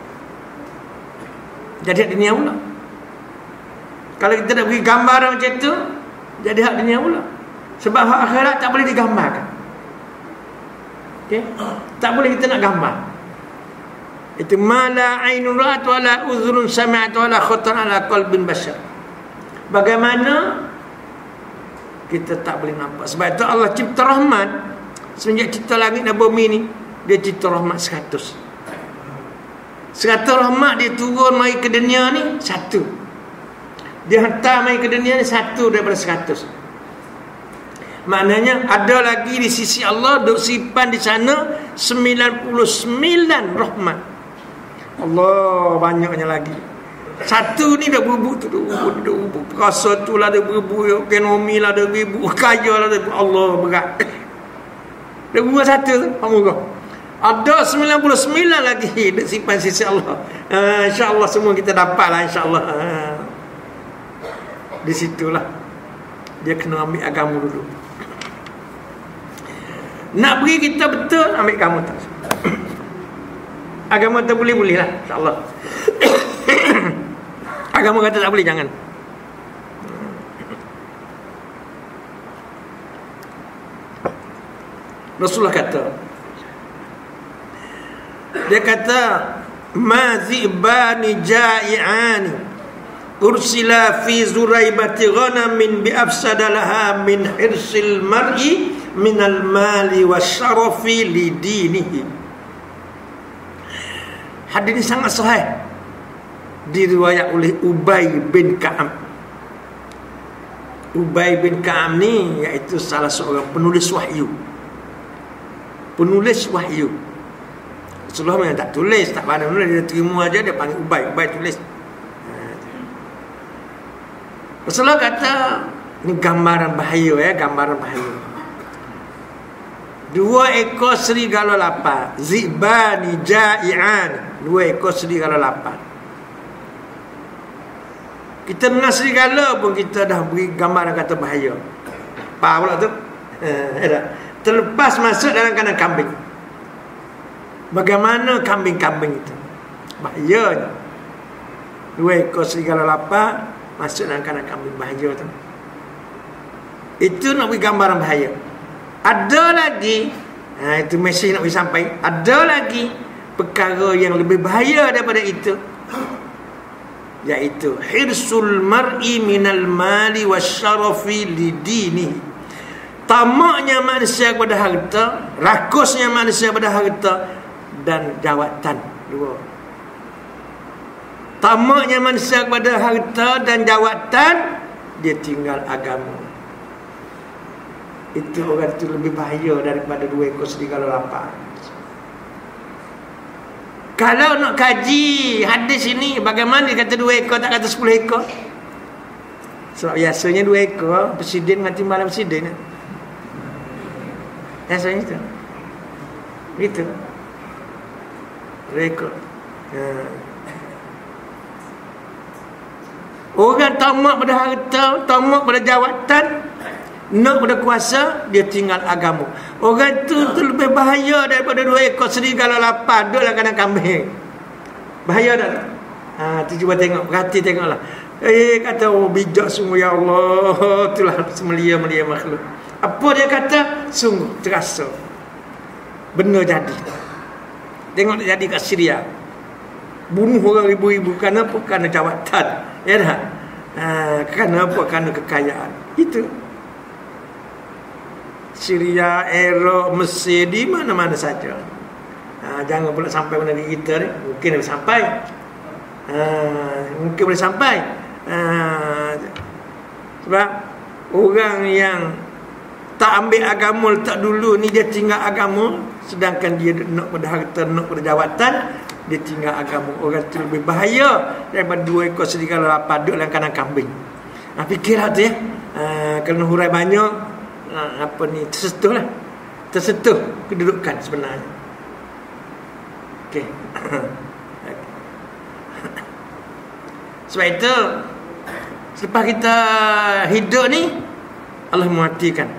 Jadi hak dunia pula. Kalau kita nak beri gambar macam tu, jadi hak dunia pula. Sebab hak akhirat tak boleh digambarkan. Okay? Tak boleh kita nak gambar. Itu mala ainun ra'at wala uzrun sami'at wala khatar ala qalbin bashar. Bagaimana kita tak boleh nampak. Sebab itu Allah cipta rahmat. Semenjak cipta langit dan bumi ni, dia cipta rahmat seratus. Seratus rahmat dia turun mai ke dunia ni satu. Dia hantar mai ke dunia ni satu daripada seratus. Maknanya ada lagi di sisi Allah duk simpan di sana sembilan puluh sembilan rahmat. Allah banyaknya lagi. Satu ni dah beribu tu, dah beribu. Perasa tu lah dah beribu, ekonomi lah dah beribu, kaya lah dah beribu. Allah berat. Dah beribu satu, Alhamdulillah. Ada sembilan puluh sembilan lagi dah simpan sisi Allah. Uh, InsyaAllah semua kita dapat lah, insyaAllah. Uh, di situlah dia kena ambil agama dulu. Nak beri kita betul, ambil kamu tak. Agama tak boleh-boleh lah, insyaAllah. Agama kata tak boleh, jangan. Rasulullah kata, dia kata, ma zibani ja'i'ani ursila fi zuraibati ghanamin bi afsadalaha min hirsil mar'i minal mali wasyarafi li dinihi. Hadis ini sangat sahih, diriwayat oleh Ubay bin Ka'ab. Ubay bin Ka'ab ni iaitu salah seorang penulis wahyu. penulis wahyu. Rasulullah memang tak tulis, tak pandai nulis, dia terima aja, dia panggil Ubay, Ubay tulis. Rasulullah kata, ini gambaran bahaya ya, gambaran bahaya. Dua ekor serigala lapar, zibani ja'ian, dua ekor serigala lapar. Kita dengan serigala pun kita dah beri gambaran kata bahaya. Apa pula tu? Terlepas masuk dalam kandang kambing. Bagaimana kambing-kambing itu? Bahayanya. Dua ekor serigala lapar masuk dalam kandang kambing, bahaya tu. Itu nak beri gambaran bahaya. Ada lagi, ha, itu mesej nak beri sampai. Ada lagi perkara yang lebih bahaya daripada itu, iaitu hirsul mar'i minal mali wasyarafi lidini. Tamaknya manusia kepada harta, rakusnya manusia kepada harta dan jawatan. Dua. Tamaknya manusia kepada harta dan jawatan, dia tinggal agama. Itu orang itu lebih bahaya daripada dua ekor serigala lapar. Kalau nak kaji hadis ini, bagaimana dia kata dua ekor, tak kata sepuluh ekor? Sebab biasanya dua ekor, presiden dengan timbalan presiden. Biasanya itu. Itu. Dua ekor. Ha. Orang tamak pada harta, tamak pada jawatan, nak pada kuasa, dia tinggal agama. Orang tu, tu lebih bahaya daripada dua ekor serigala lapar duduk dalam kandang kambing. Bahaya tak? Ha, tu cuba tengok, perhati tengoklah. Eh, kata, oh bijak sungguh ya Allah. Itulah semelia-melia makhluk. Apa dia kata? Sungguh terasa benar jadi. Tengok jadi kat Syria, bunuh orang ribu-ribu. Kerana apa? Kerana jawatan. Ya tak? Ha, kerana apa? Kerana kekayaan. Itu Syria, Iraq, Mesir, di mana-mana saja. Ha, jangan pula sampai pada negeri kita ni. Mungkin boleh sampai. Ha, mungkin boleh sampai. Ha, sebab orang yang tak ambil agama letak dulu ni, dia tinggal agama. Sedangkan dia nak pada harta, nak pada jawatan, dia tinggal agama. Orang tu lebih bahaya daripada dua ekor serigala lapar duduk dalam kandang kambing. Ha, fikirlah tu ya. Ha, kerana hurai banyak, Ha, apa ni, tersentuh lah, tersentuh kedudukan sebenarnya. Okey. Sebab itu, selepas kita hidup ni, Allah mematikan.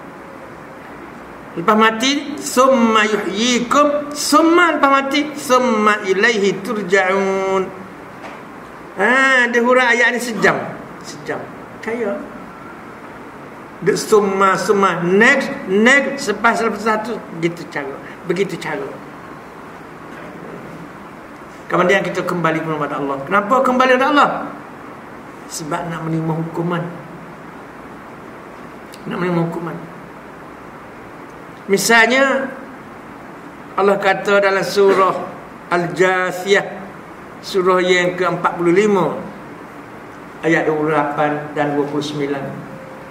Lepas mati, summa yuhyikum, summa lepas mati, summa ilaihi turja'un. Ha, dia huraian ayat ni sejam, sejam. Kaya. Duk summa summa next next selepas selepas satu, begitu cara, begitu cara. Kemudian kita kembali kepada Allah. Kenapa kembali kepada Allah? Sebab nak menerima hukuman. Nak menerima hukuman. Misalnya Allah kata dalam surah Al-Jathiyah, surah yang ke empat puluh lima, ayat dua puluh lapan dan dua puluh sembilan.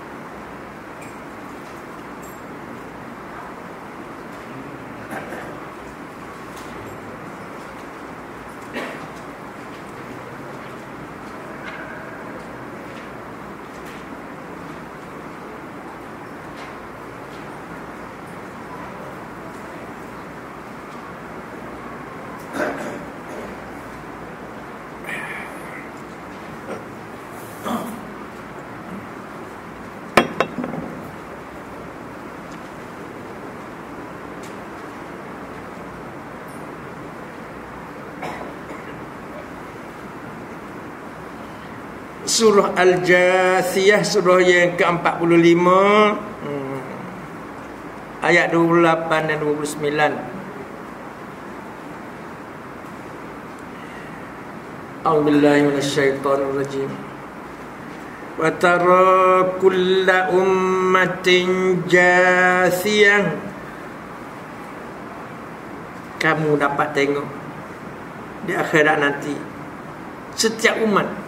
Surah Al-Jathiyah, surah yang ke empat puluh lima, hmm, ayat dua puluh lapan dan dua puluh sembilan. A'udzubillahi minasyaitonir rajim. Wa tara kulla ummatin jathiyah. Kamu dapat tengok di akhirat nanti, setiap umat,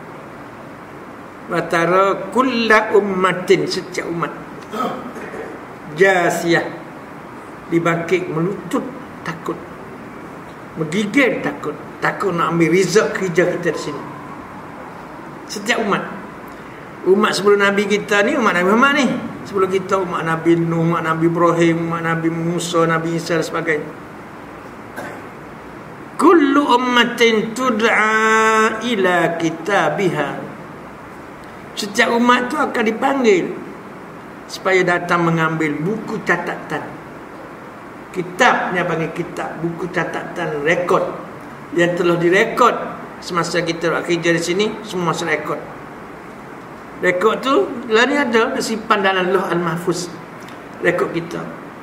watara kulla ummatin, setiap umat, jasiyah, dibangkit melutut takut, menggigil takut, takut nak ambil rizq kerja kita di sini. Setiap umat, umat sebelum Nabi kita ni, umat Nabi Muhammad ni, sebelum kita umat Nabi Nuh, umat Nabi Ibrahim, umat Nabi Musa, Nabi Isa dan sebagainya. Kullu ummatin tud'a ila kitabiha. Setiap umat tu akan dipanggil supaya datang mengambil buku catatan. Kitab, dia panggil kitab, buku catatan rekod yang telah direkod semasa kita kerja di sini, semua masa rekod. Rekod tu lah ni ada disimpan dalam Lauh Al-Mahfuz. Rekod kita.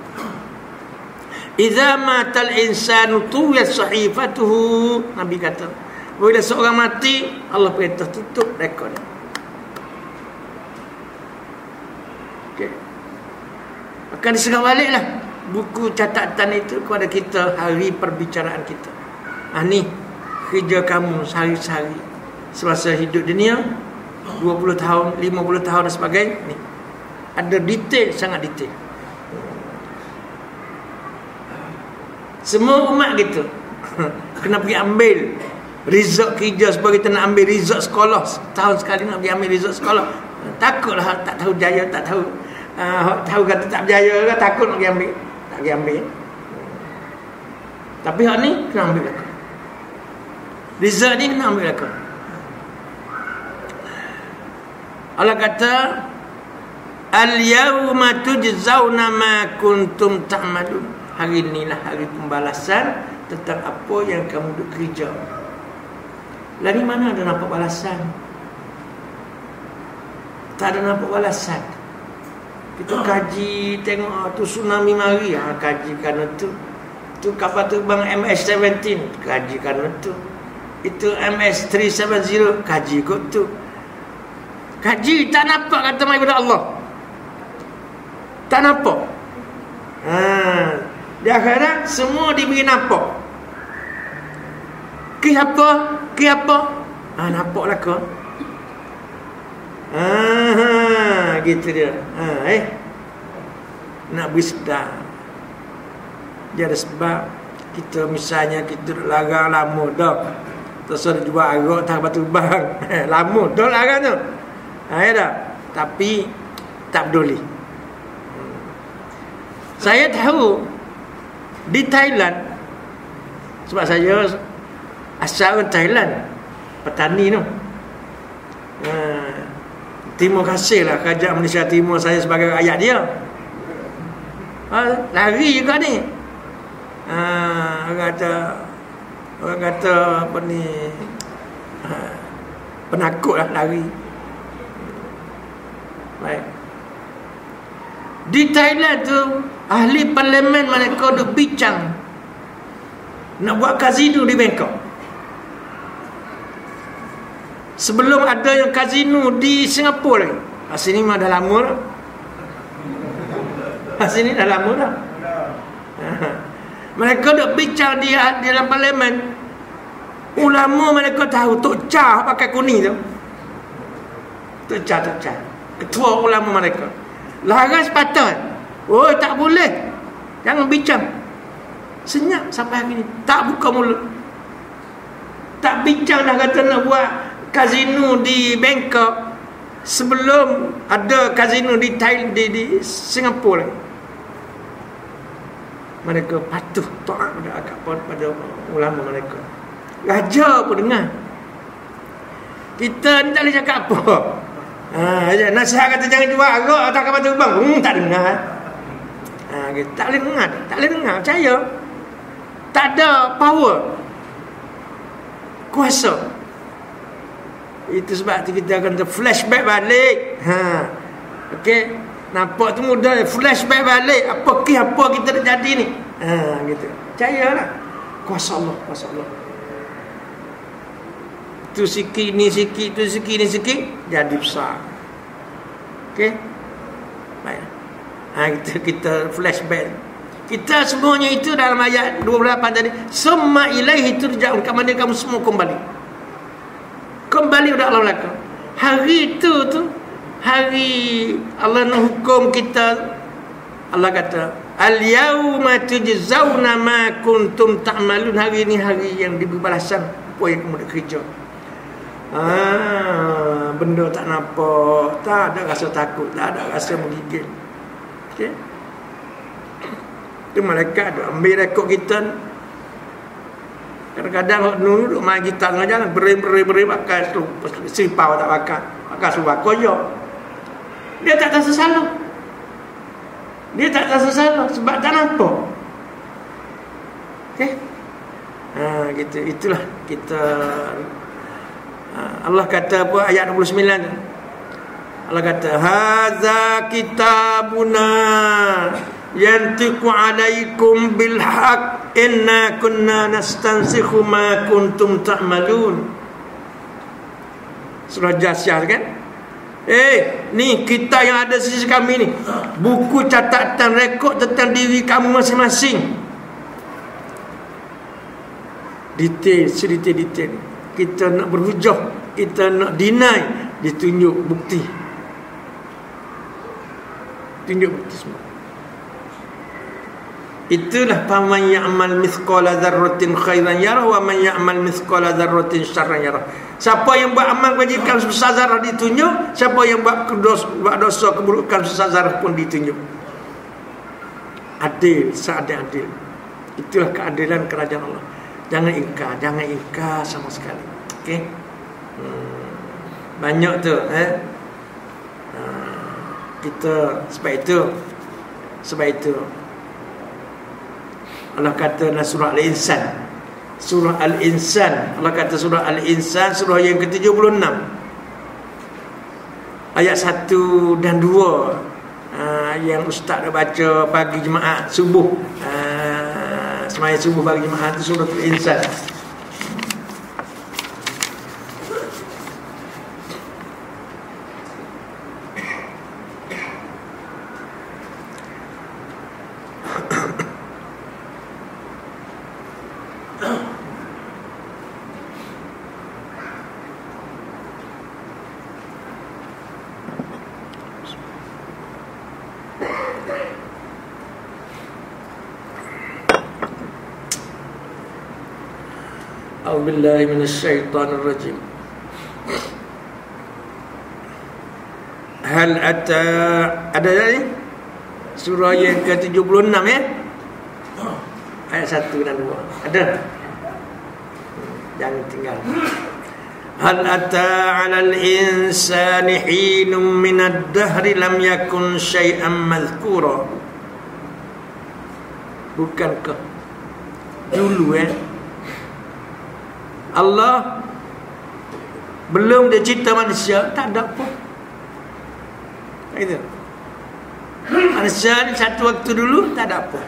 Idza matal insanu tuwiyat sahifatuhu, Nabi kata, bila seorang mati, Allah perintah tutup rekod. Okey. Akan diserah baliklah buku catatan itu kepada kita hari perbicaraan kita. Ah ni kerja kamu sehari-hari semasa hidup dunia, dua puluh tahun, lima puluh tahun dan sebagainya. Ni ada detail, sangat detail. Semua umat gitu kena pergi ambil result kerja sebab kita nak ambil result sekolah. Setahun sekali nak pergi ambil result sekolah. Takutlah tak tahu jaya, tak tahu uh, tahu kata tak berjaya ke, takut nak pergi ambil. Tak pergi ambil. Tapi hak ni kena ambil lakon. Result ni kena ambil lakon. Allah kata, al-yawma tujzauna ma kuntum ta'malun. Hari inilah hari pembalasan tentang apa yang kamu duk kerja. Lagi mana ada nampak balasan? Tak ada nampak balasan. Kita kaji, tengok oh, tu tsunami mari, ha, kaji kerana tu. Tu kapal terbang M H tujuh belas, kaji kerana tu. Itu M H tiga tujuh kosong, kaji kot tu. Kaji tak nampak kata mai pada Allah. Tak nampak. Ha, di akhirat semua diberi nampak. Ki apa? Ki apa? Ha, nampaklah ke? Ha, gitu dia. Ha, eh. Nak beri sedar. Dia ada sebab kita misalnya kita larang lama dah. Terus ada jual arak tak batu bang. Lama dah larang tu. Ha, ya dah. Tapi tak peduli. Saya tahu di Thailand, sebab saya asal orang Thailand, petani tu. Ha, terima kasihlah Kerajaan Malaysia Timur saya sebagai rakyat dia. Ha, lari juga ni. Ha, orang kata orang kata apa ni, ha, penakut lah lari. Baik. Di Thailand tu ahli parlimen mereka duk bincang nak buat kasino di Bangkok. Sebelum ada yang kasino di Singapura lagi. Ha, sini mah dah lama dah. Ha, sini dah lama dah. Ha, mereka duk bincang di, di dalam parlimen. Ulama mereka tahu Tok Cha pakai kuning tu. Tok Cha, Tok Cha, ketua ulama mereka. Larang sepatut. Oh, tak boleh. Jangan bincang. Senyap sampai hari ni. Tak buka mulut. Tak bincang dah kata nak buat kasino di Bangkok sebelum ada kasino di Thailand, di, di Singapura. Mereka patuh taat pada akak pada ulama mereka. Raja pun dengar. Kita ni tak boleh cakap apa. Ha, nasihat kata jangan jual arak tak kapal terbang. Hmm, tak dengar. Ha, gitu. Tak boleh dengar, tak boleh dengar, percaya. Tak ada power. Kuasa. Itu sebab tu kita akan flashback balik. Ha. Okey. Nampak tu mudah, flashback balik. Apa ke apa kita dah jadi ni. Ha, gitu. Percayalah. Kuasa Allah, kuasa Allah. Tu sikit ni sikit, tu sikit ni sikit, jadi besar. Okey. Baik. Ha, kita kita flashback. Kita semuanya itu dalam ayat dua puluh lapan tadi, summa ilaihi turja'un, ke mana kamu semua kembali. Kembali kepada Allah belaka. Hari itu tu hari Allah nak hukum kita. Allah kata Al-yauma tujzauna ma kuntum ta'malun. Hari ni hari yang diberi balasan apa yang kamu dah kerja. Ah, benda tak nampak, tak ada rasa takut, tak ada rasa menggigil. Okey. Itu malaikat duk ambil rekod kita. Kadang-kadang hok nu duk main gitar tengah jalan, beri-beri-beri pakai sipau tak pakai, pakai subak koyok. Dia tak rasa salah. Dia tak rasa salah sebab tak nampak. Okey. Ha, gitu, itulah kita. Allah kata apa ayat dua puluh sembilan tu. Allah kata hadza kitabuna yantiqu alaikum bil haqq inna kunna nastansikhu ma kuntum ta'malun. Surah Jasyah kan? Eh, ni kita yang ada di sisi kami ni, buku catatan rekod tentang diri kamu masing-masing. Detail, sedetail-detail. Kita nak berhujah, kita nak deny, ditunjuk bukti. Tunjuk bukti semua. Itulah faman ya'mal mithqala dzarratin khairan yarah wa man ya'mal mithqala dzarratin syarran yarah. Siapa yang buat amal kebajikan sebesar zarah ditunjuk, siapa yang buat dosa, buat dosa keburukan sebesar zarah pun ditunjuk. Adil, seadil-adil. Itulah keadilan kerajaan Allah. Jangan ingkar, jangan ingkar sama sekali. Okey. Hmm, banyak tu eh. Uh, kita sebab itu sebab itu Allah kata dalam surah Al-Insan. Surah Al-Insan. Allah kata surah Al-Insan surah yang ke tujuh puluh enam. Ayat satu dan dua. Uh, yang ustaz dah baca pagi Jumaat subuh. Uh, Semaya subuh pagi Jumaat itu surah Al-Insan. A'udzubillahi minasyaitonirrajim. Hal ata ada ni surah yang ke tujuh puluh enam ya. Ayat satu dan dua. Ada. Jangan tinggal. Hal ata 'alal insani hinum minad dahri lam yakun syai'an madhkura. Bukankah dulu eh Allah belum dia cipta manusia, tak ada apa. Itu. Manusia ni satu waktu dulu tak ada apa.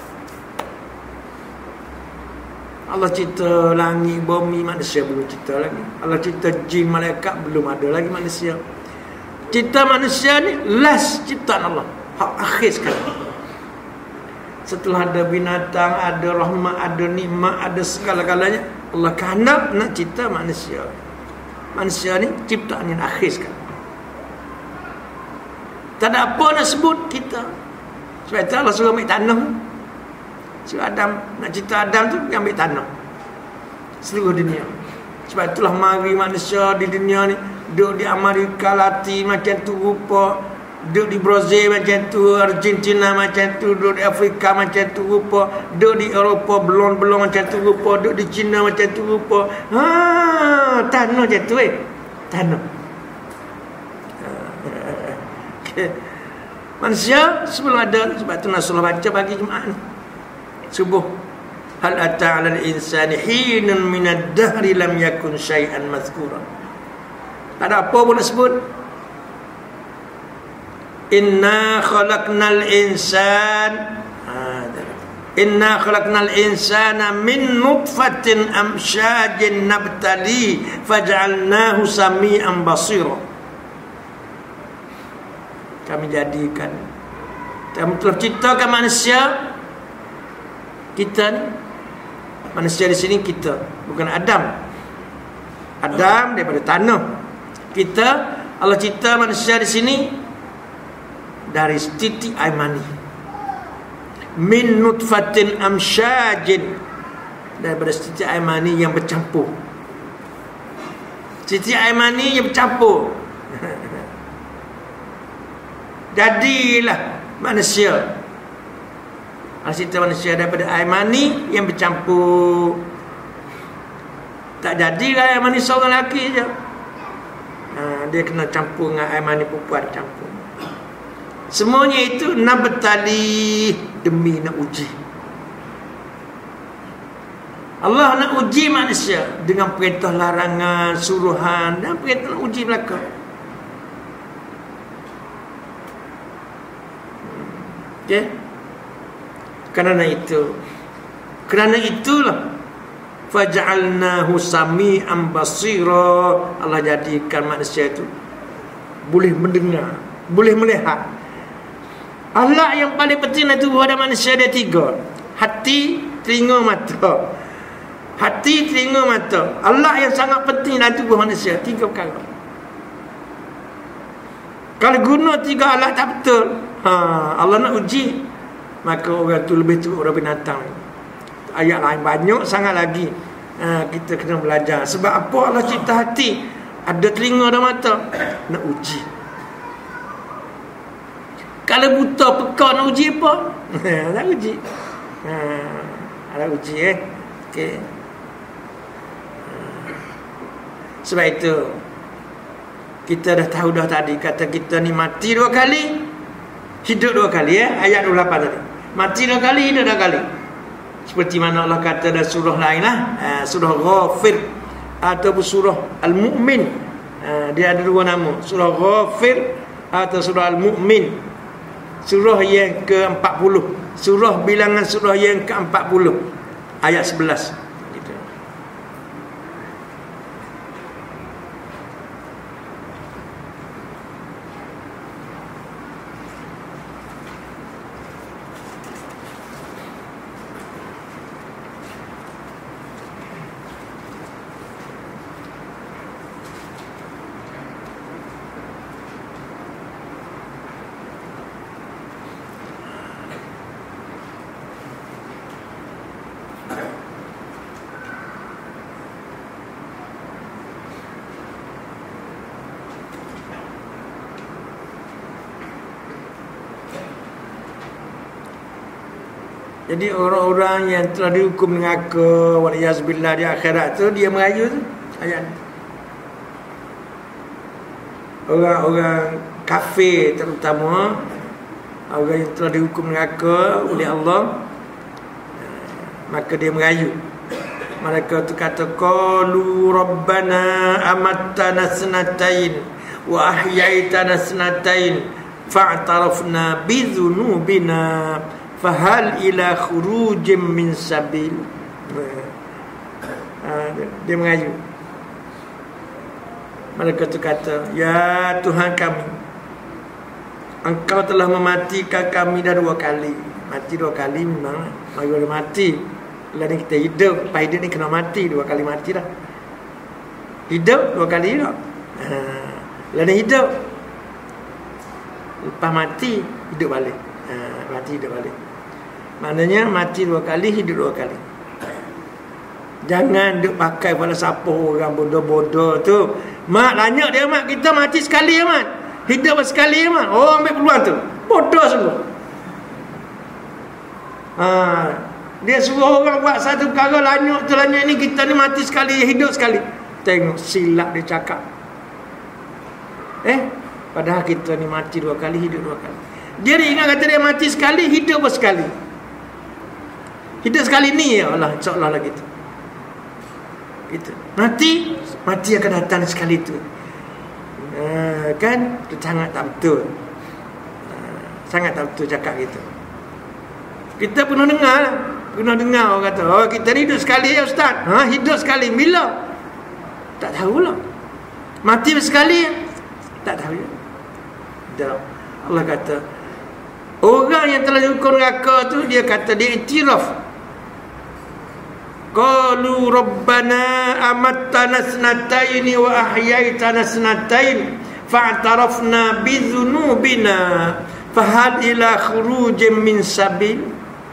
Allah cipta langit, bumi, manusia belum cipta lagi. Allah cipta jin, malaikat, belum ada lagi manusia. Cipta manusia ni last ciptaan Allah, hak akhir sekali. Setelah ada binatang, ada rahmat, ada nikmat, ada segala-galanya, Allah kehendak nak cipta manusia. Manusia ni ciptaan yang akhir sekali. Tak ada apa nak sebut kita. Sebab itu Allah suruh ambil tanah. Suruh Adam, nak cipta Adam tu dia ambil tanah seluruh dunia. Sebab itulah mari manusia di dunia ni duduk di Amerika Latin macam tu rupa, duduk di Brazil macam tu, Argentina macam tu, duduk di Afrika macam tu rupa, duduk di Eropah belon-belon macam tu rupa, duduk di China macam tu rupa. Ha, tanah macam tu eh. Tanah. Okay. Manusia sebelum ada, sebab tu Rasulullah baca pagi Jumaat ni. Subuh. Hal ata 'alal insani hinun minad dahri lam yakun syai'an mazkura. Tak ada apa pun nak sebut. Inna khalaqnal insan Inna khalaqnal insana min nutfatin amsyajin nabtali faj'alnahu sami'an basira. Kami jadikan, kami telah ciptakan manusia. Kita ni manusia di sini kita, bukan Adam. Adam daripada tanah. Kita, Allah cipta manusia di sini dari setitik air mani. min nutfatin amsyajin, daripada setitik air mani yang bercampur. Setitik air mani yang bercampur. Jadilah manusia. Asal manusia daripada air mani yang bercampur. Tak jadilah air mani seorang lelaki je. Ha, dia kena campur dengan air mani perempuan, campur. Semuanya itu nabtali, demi nak uji. Allah nak uji manusia dengan perintah larangan, suruhan dan perintah nak uji belaka. Okey. Kerana itu, kerana itulah faj'alnahu sami'an basira, Allah jadikan manusia itu boleh mendengar, boleh melihat. Allah yang paling penting dalam tubuh ada manusia ada tiga: hati, telinga, mata. Hati, telinga, mata. Allah yang sangat penting dalam tubuh manusia, tiga perkara. Kalau guna tiga alat tak betul, ha, Allah nak uji, maka orang tu lebih teruk orang binatang. Ayat lain banyak sangat lagi. Ha, kita kena belajar. Sebab apa Allah cipta hati, ada telinga, ada mata, nak uji. Kalau buta pekak nak uji apa? Nak uji. Ha, nak uji eh. Okey. Ha. Sebab itu kita dah tahu dah tadi, kata kita ni mati dua kali, hidup dua kali ya. Ayat dua puluh lapan tadi. Mati dua kali, hidup dua kali. Seperti mana Allah kata dalam surah lain lah, ha, surah Ghafir ataupun surah Al-Mu'min. Ha, dia ada dua nama, surah Ghafir atau surah Al-Mu'min. Surah yang ke empat puluh, surah bilangan surah yang ke empat puluh, ayat sebelas. Gitu. Jadi orang-orang yang telah dihukum neraka waliyazbillah di akhirat tu, dia merayu tu ayat. Orang-orang kafir terutama, orang yang telah dihukum neraka oleh Allah, maka dia merayu. Mereka tu kata qalu rabbana amattana sanatain wa ahyaitana sanatain fa'tarafna bi dhunubina fahal ila khurujim min sabil. Ha, dia mengayu. Mereka tu kata, ya Tuhan kami, Engkau telah mematikan kami dah dua kali. Mati dua kali memang mari boleh mati. Lain kita hidup, lepas hidup ni kena mati, dua kali mati dah. Hidup dua kali hidup. Ha, lain hidup, lepas mati hidup balik. Ha, mati hidup balik. Maknanya mati dua kali, hidup dua kali. Jangan duk pakai pada siapa orang bodoh-bodoh tu. Mak, lanyak dia mak, kita mati sekali ya mak, hidup sekali ya mak. Oh, ambil peluang tu. Bodoh semua. Ha, dia suruh orang buat satu perkara, lanyak tu lanyak ni, kita ni mati sekali, hidup sekali. Tengok silap dia cakap. Eh, padahal kita ni mati dua kali, hidup dua kali. Dia ingat kata dia mati sekali, hidup pun sekali. Hidup sekali ni ya Allah, insya-Allah lah gitu. Gitu. Mati, mati akan datang sekali tu. Uh, kan? Itu sangat tak betul. Uh, sangat tak betul cakap gitu. Kita pernah dengar lah. Pernah dengar orang kata, oh kita ni hidup sekali ya Ustaz. Ha, hidup sekali. Bila? Tak tahulah. Mati sekali ya? Tak tahu ya. Tak. Allah kata, orang yang telah dihukum neraka tu, dia kata, dia iktiraf. Qalu rabbana amattana snataini wa ahyaitana snatain fa'tarafna bi dhunubina fahal ila khurujin min sabil.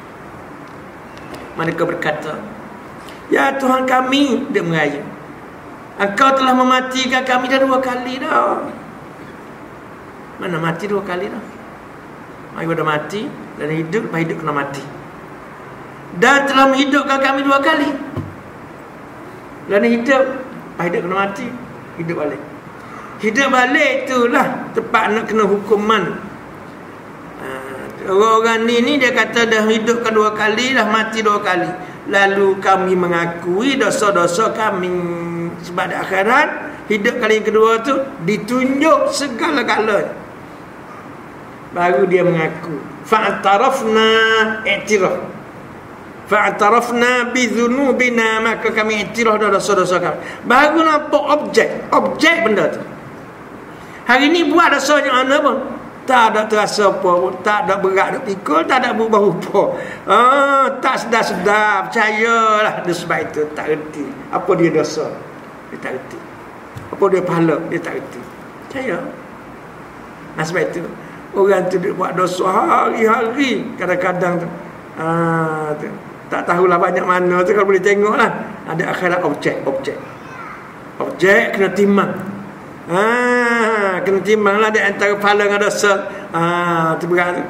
Mereka berkata, "Ya Tuhan kami," dia merayu, "Engkau telah mematikan kami dah dua kali dah." Mana mati dua kali dah? Mari dah mati dan hidup, lepas hidup kena mati. Dan telah menghidupkan kami dua kali. Dan hidup, lepas hidup kena mati, hidup balik. Hidup balik itulah tempat nak kena hukuman. Orang-orang ni, ni dia kata dah hidupkan dua kali, dah mati dua kali. Lalu kami mengakui dosa-dosa kami. Sebab di akhirat, hidup kali yang kedua tu ditunjuk segala-galanya. Baru dia mengaku. Fa'tarafna i'tiraf. Fa'tarafna bizunubina, maka kami i'tiraf dosa-dosa kami. Baru nampak objek, objek benda tu. Hari ni buat dosanya mana pun tak ada terasa apa pun, tak ada berat nak pikul, tak ada berubah rupa. Ah, tak sedar-sedar, percayalah. Dia sebab itu tak reti apa dia dosa. Dia tak reti. Apa dia pahala, dia tak reti. Percaya. Nah, sebab itu orang tu dia buat dosa hari-hari, kadang-kadang tu, ah, tu tak tahulah banyak mana tu, kalau boleh tengoklah ada akhirat objek, objek. Objek kena timbang. Ah, kena timbang lah di antara pahala dengan dosa. Ah, tu berat tu.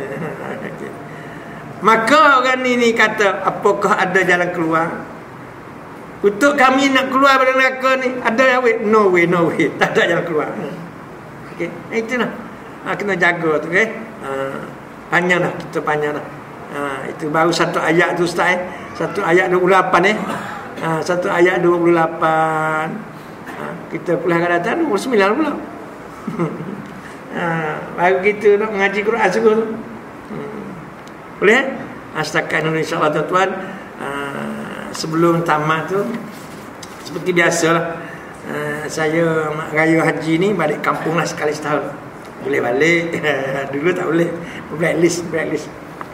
Maka orang ni, ni kata, apakah ada jalan keluar? Untuk kami nak keluar dari neraka ni, ada way? No way, no way. Tak ada jalan keluar. Okey, itulah. Ah, kena jaga tu, okey. Ah, panjang dah, kita panjang dah. Ah, itu baru satu ayat tu Ustaz eh. Satu ayat dua puluh lapan eh. Ah, satu ayat dua puluh lapan. Ha, kita kuliah akan datang dua puluh sembilan pula. Ha, baru kita nak mengaji Quran sungguh. Hmm. Boleh? Ha, setakat ini insya-Allah tuan-tuan, ha, sebelum tamat tu seperti biasalah, ha, saya mak raya haji ni balik kampung lah sekali setahun. Boleh balik. Dulu tak boleh. Blacklist, blacklist.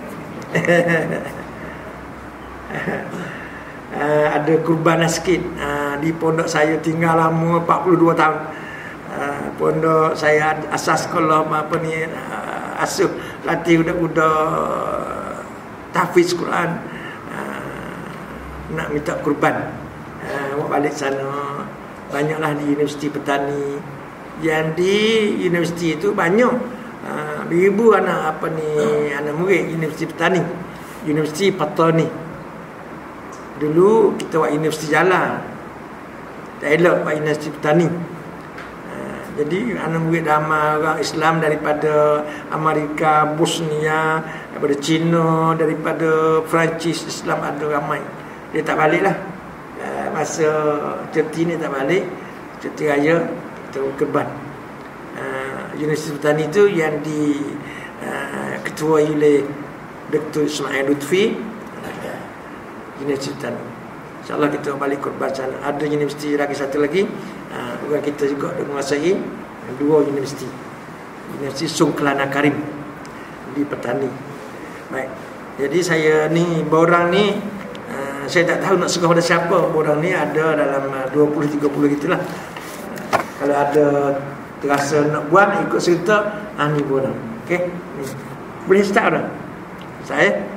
Uh, ada kurban sikit uh, di pondok saya tinggal lama empat puluh dua tahun. Uh, pondok saya asas sekolah apa ni, uh, asuh latih budak-budak tahfiz Quran. Uh, nak minta kurban. Uh, buat balik sana. Banyaklah di Universiti Petani. Yang di universiti itu banyak uh, beribu anak apa ni, anak murid Universiti Petani, Universiti Petani. Dulu kita buat universiti jalan, tak elok buat universiti petani. Ha, jadi anak murid ramai orang Islam daripada Amerika, Bosnia, daripada China, daripada Perancis, Islam ada ramai. Dia tak balik lah. Ha, masa cuti ni tak balik, cuti raya kita kurban. Ha, universiti petani tu yang di uh, ketuai oleh Doktor Ismail Lutfi, Universiti Petani. InsyaAllah kita balik kurban sana. Ada universiti lagi satu lagi, uh, orang kita juga ada menguasai dua universiti. Universiti Sungkelana Karim di Petani. Baik. Jadi saya ni, borang ni, uh, saya tak tahu nak serah pada siapa. Borang ni ada dalam uh, dua puluh tiga puluh gitulah. Uh, kalau ada terasa nak buat, ikut cerita, ah ni borang. Okey. Ni. Boleh start dah. Saya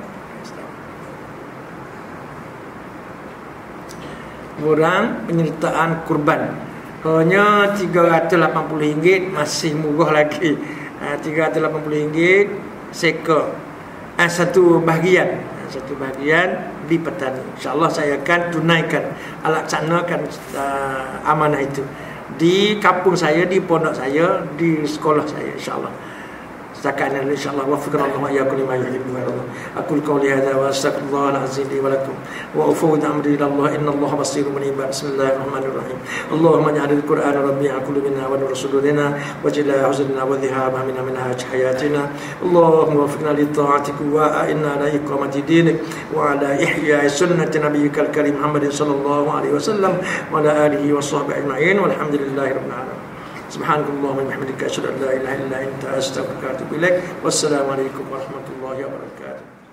borang penyertaan kurban hanya tiga ratus lapan puluh ringgit, masih murah lagi. ha, tiga ratus lapan puluh ringgit seka, ha, satu bahagian, ha, satu bahagian di Petani. InsyaAllah saya akan tunaikan, laksanakan uh, amanah itu di kampung saya, di pondok saya, di sekolah saya, insyaAllah. Setakat ini insyaAllah wafiqna Allah wa iyyakum lima yuhibbu wa yarda. Aqul qawli hadza wa astaghfirullahal azim li wa lakum wa ufawwidu amri ila Allah innallaha basirun bil ibad. Bismillahirrahmanirrahim. Allahumma ij'alil qur'ana rabi'a qulubina wa nur sudurina wa jila huzunina wa dhihaba minna min hayatina. Allahumma wafiqna li ta'atika wa a'inna ala iqamati dinik wa ala ihya'i sunnati nabiyyikal karim Muhammadin sallallahu alaihi wasallam wa ala alihi wa sahbihi ajma'in walhamdulillahi rabbil alamin. Subhanallah wa bihamdika asyhadu an la ilaha illa anta astaghfiruka wa atubu ilaik. Wassalamualaikum warahmatullahi wabarakatuh.